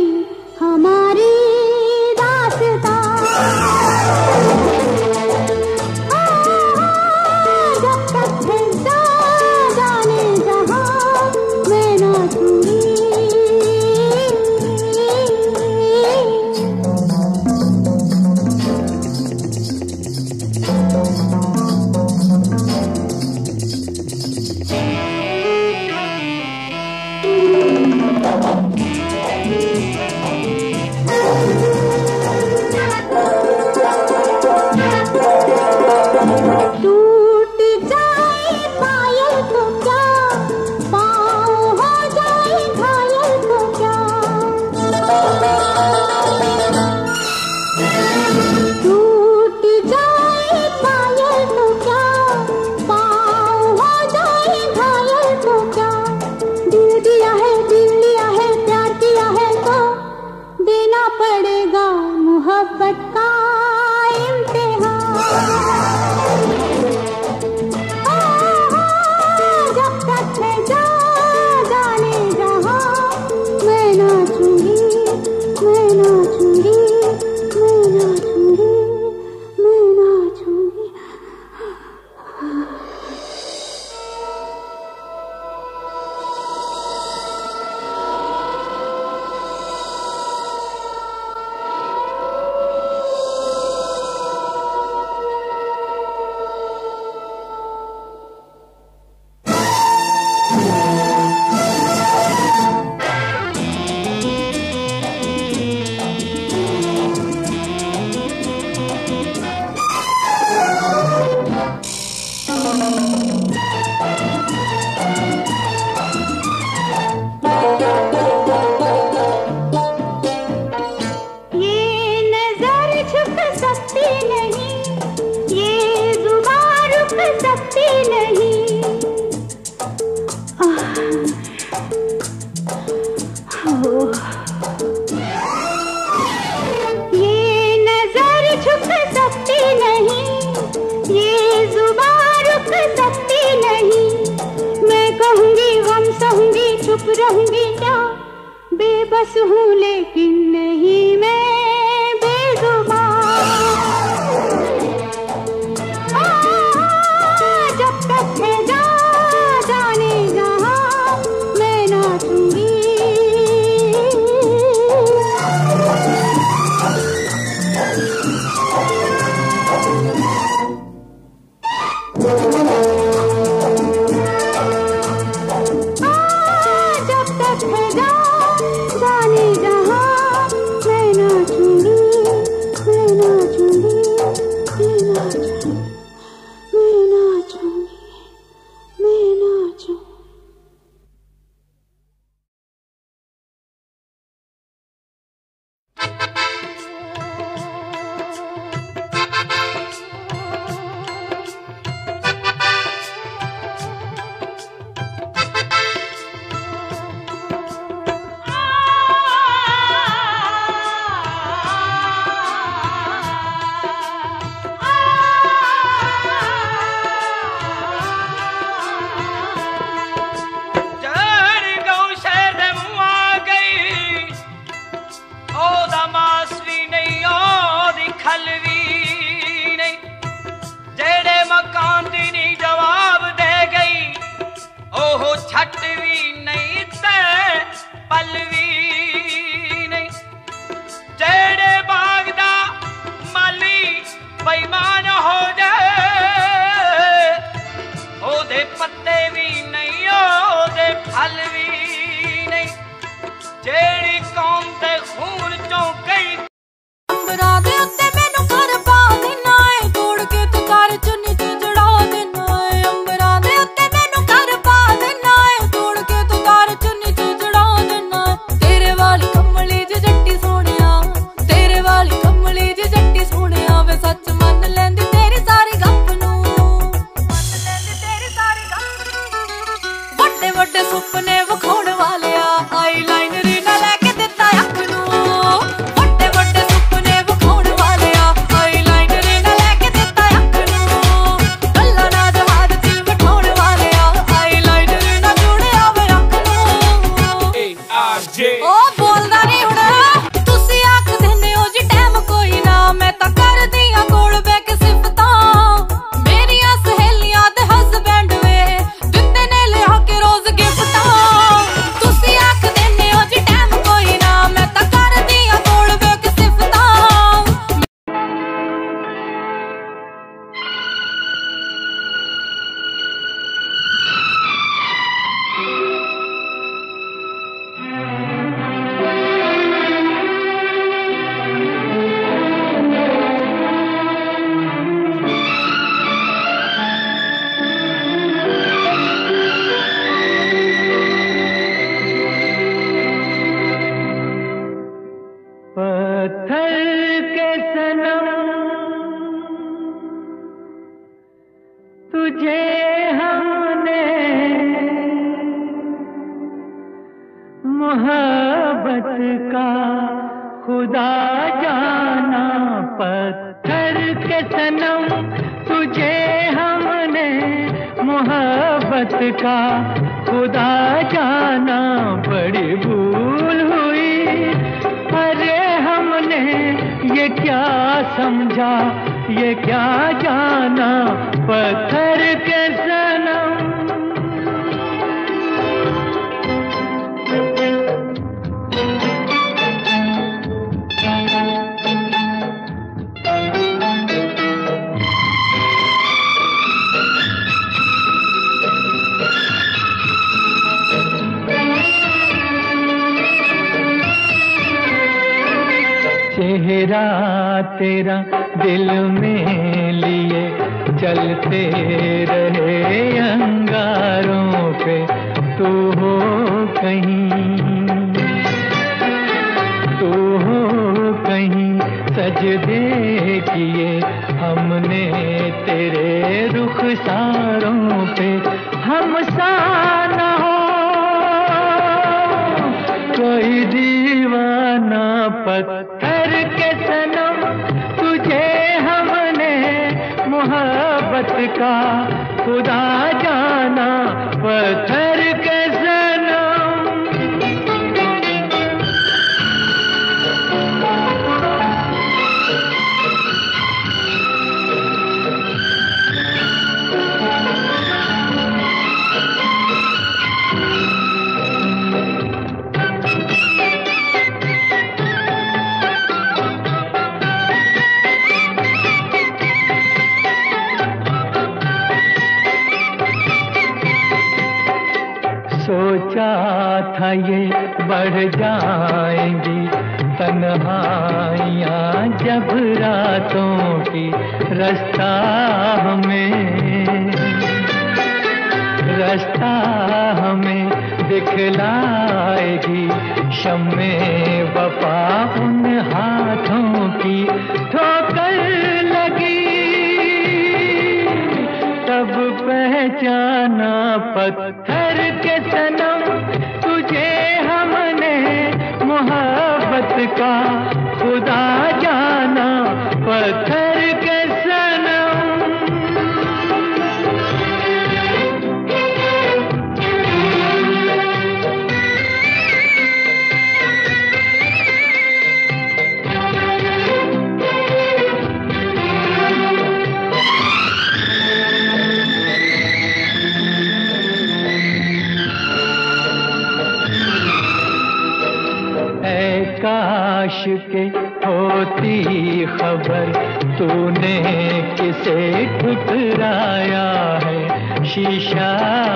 हमारी दास्तां। जब तक है जाने जहां मैं नाचूंगी। ये नजर झुक सकती नहीं, ये जुबान रुक सकती नहीं। मैं कहूँगी गम सहूँगी चुप रहूँगी क्या, बेबस हूँ लेकिन नहीं मैं बेजुबान। जब तक है जाने जहाँ मैं नाचूंगी। जब तक है जाने जहाँ मैं नाचूंगी, मैं नाचूंगी, मैं नाचूंगी, मैं नाचूंगी, मैं नाचूंगी। चेहरा तेरा दिल में लिए चलते रहे अंगारों पे, तू हो कहीं सजदे किए हमने तेरे रुखसारों पे। हम सा न हो कोई दीवाना पत्थर के सनम, तुझे हमने मोहब्बत का खुदा जाना, पत्थर के सनम। सोचा था ये बढ़ जाएंगी तन्हाइयाँ जब रातों की, रास्ता हमें दिखलाएगी शम्मे वफा उन हाथों की। ठोकर लगी तब पहचाना पत्थर के सनम, तुझे हमने मोहब्बत का खुदा जाना, पत्थर के सनम। काश के होती खबर तूने किसे ठुकराया है, शीशा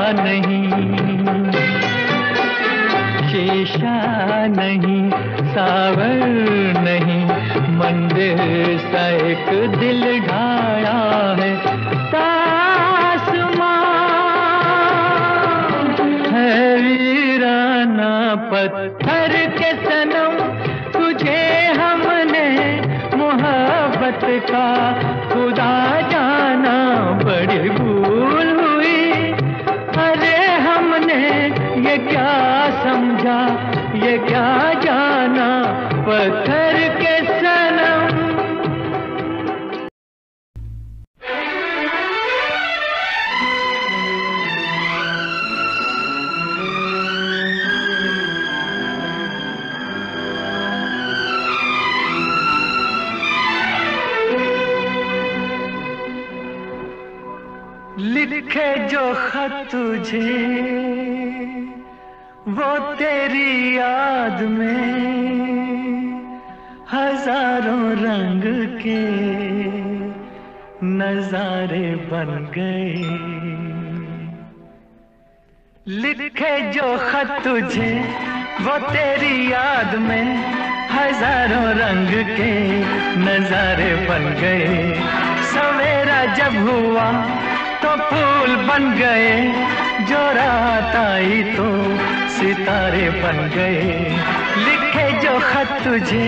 नहीं सावर नहीं, मंदिर सा एक दिल ढाया है। तासमान है वीराना पत्थर के सनम, तुझे हमने मोहब्बत का खुदा जाना, बड़ी भूल हुई। अरे हमने ये क्या समझा, ये क्या जाना, पत्थर के सनम। लिखे जो खत तुझे वो तेरी याद में हजारों रंग के नजारे बन गए। लिखे जो खत तुझे वो तेरी याद में हजारों रंग के नजारे बन गए। सवेरा जब हुआ तो फूल बन गए, जो रात आई तो सितारे बन गए। लिखे जो खत तुझे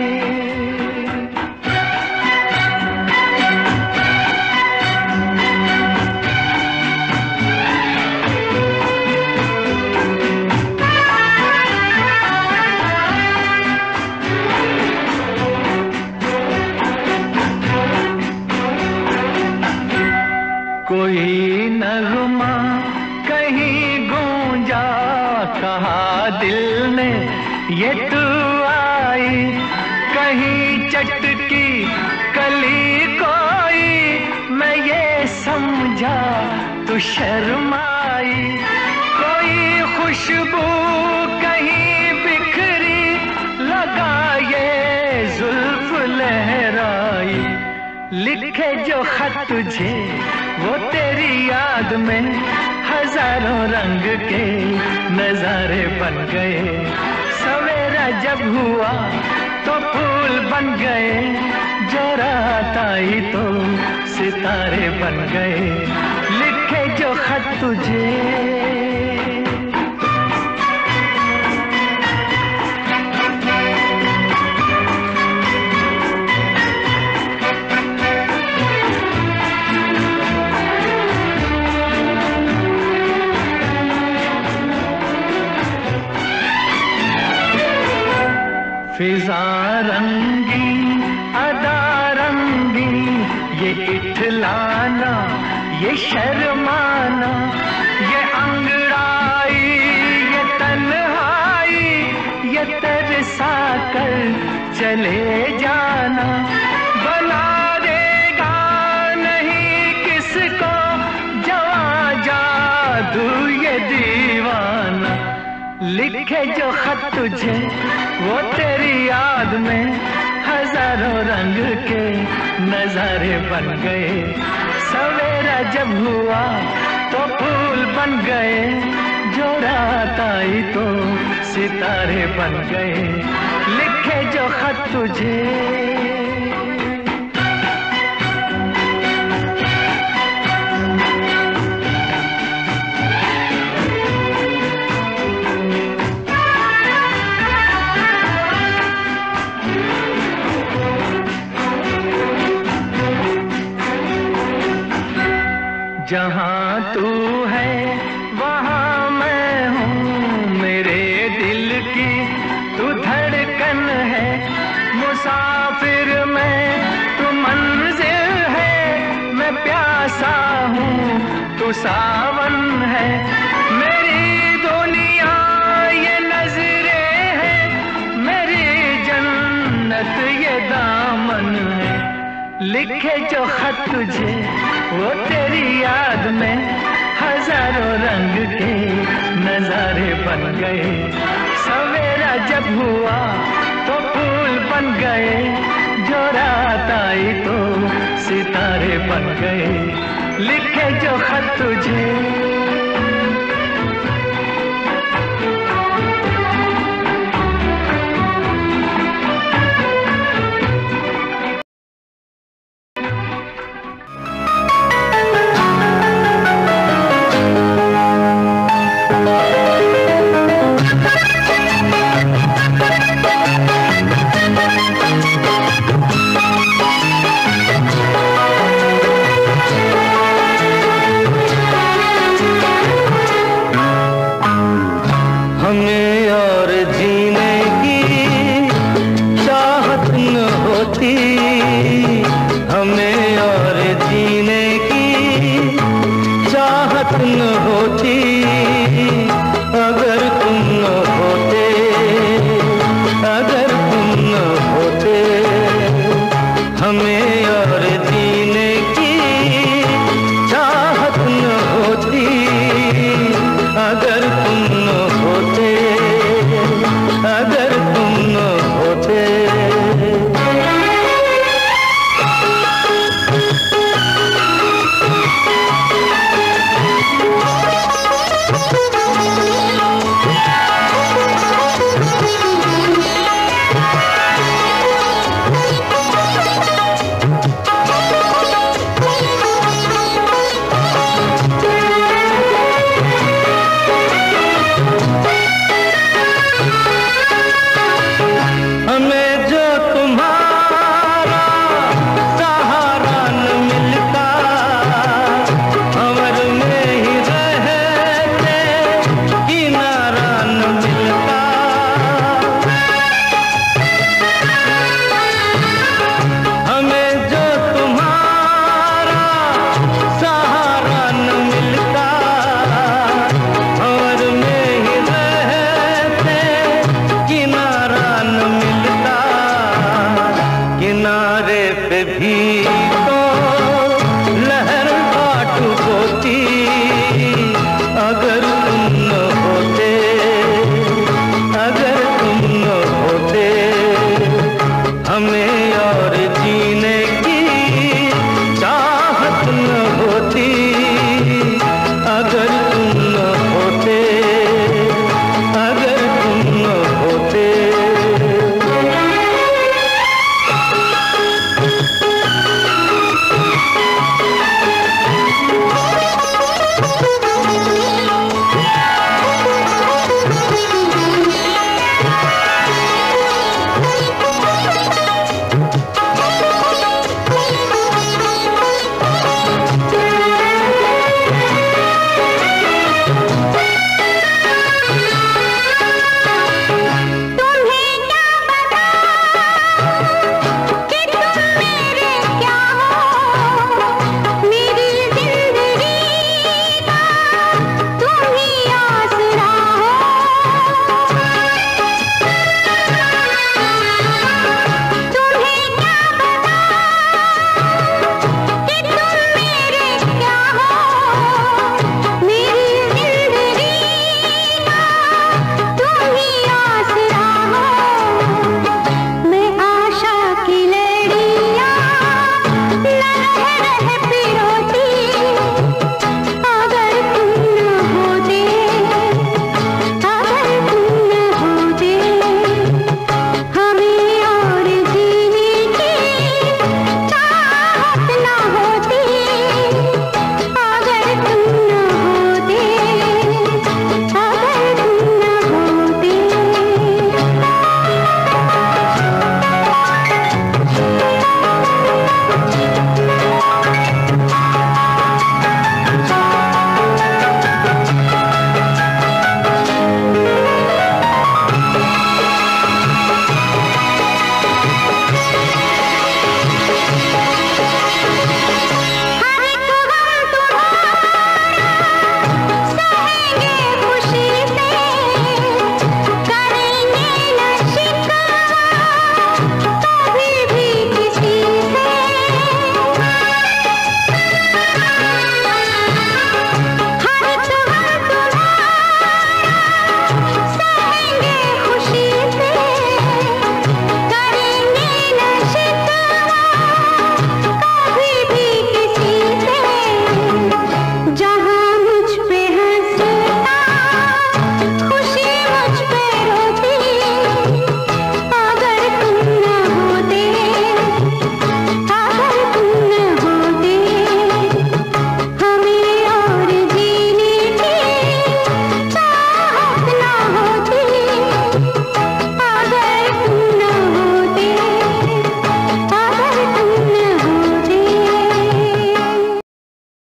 कोई नगमा कहीं गूंजा, कहा दिल ने ये तू आई। कहीं चटकी कली कोई, मैं ये समझा तू शर्माई। कोई खुशबू कहीं बिखरी, लगा ये जुल्फ लहराई। लिखे जो खत तुझे वो तेरी याद में हजारों रंग के नजारे बन गए। सवेरा जब हुआ तो फूल बन गए, जो रात आई तो सितारे बन गए। लिखे जो खत तुझे फिजा रंगी अदा रंगी, ये इठलाना ये शर्माना, ये अंगड़ाई ये तन्हाई, ये तरसा कर चले जाना। बना देगा नहीं किसको जवां जादू ये दीवाना। लिखे जो खत तुझे वो तेरी याद में हजारों रंग के नजारे बन गए। सवेरा जब हुआ तो फूल बन गए, जो रात आई तो सितारे बन गए। लिखे जो खत तुझे जहाँ तू है वहाँ मैं हूँ, मेरे दिल की तू धड़कन है। मुसाफिर मैं तू मंजिल है, मैं प्यासा हूँ तू सावन है। मेरी दुनिया ये नजरें है, मेरी जन्नत ये दामन है। लिखे जो खत तुझे वो तेरी याद में हजारों रंग के नजारे बन गए। सवेरा जब हुआ तो फूल बन गए, जो रात आई तो सितारे बन गए। लिखे जो खत तुझे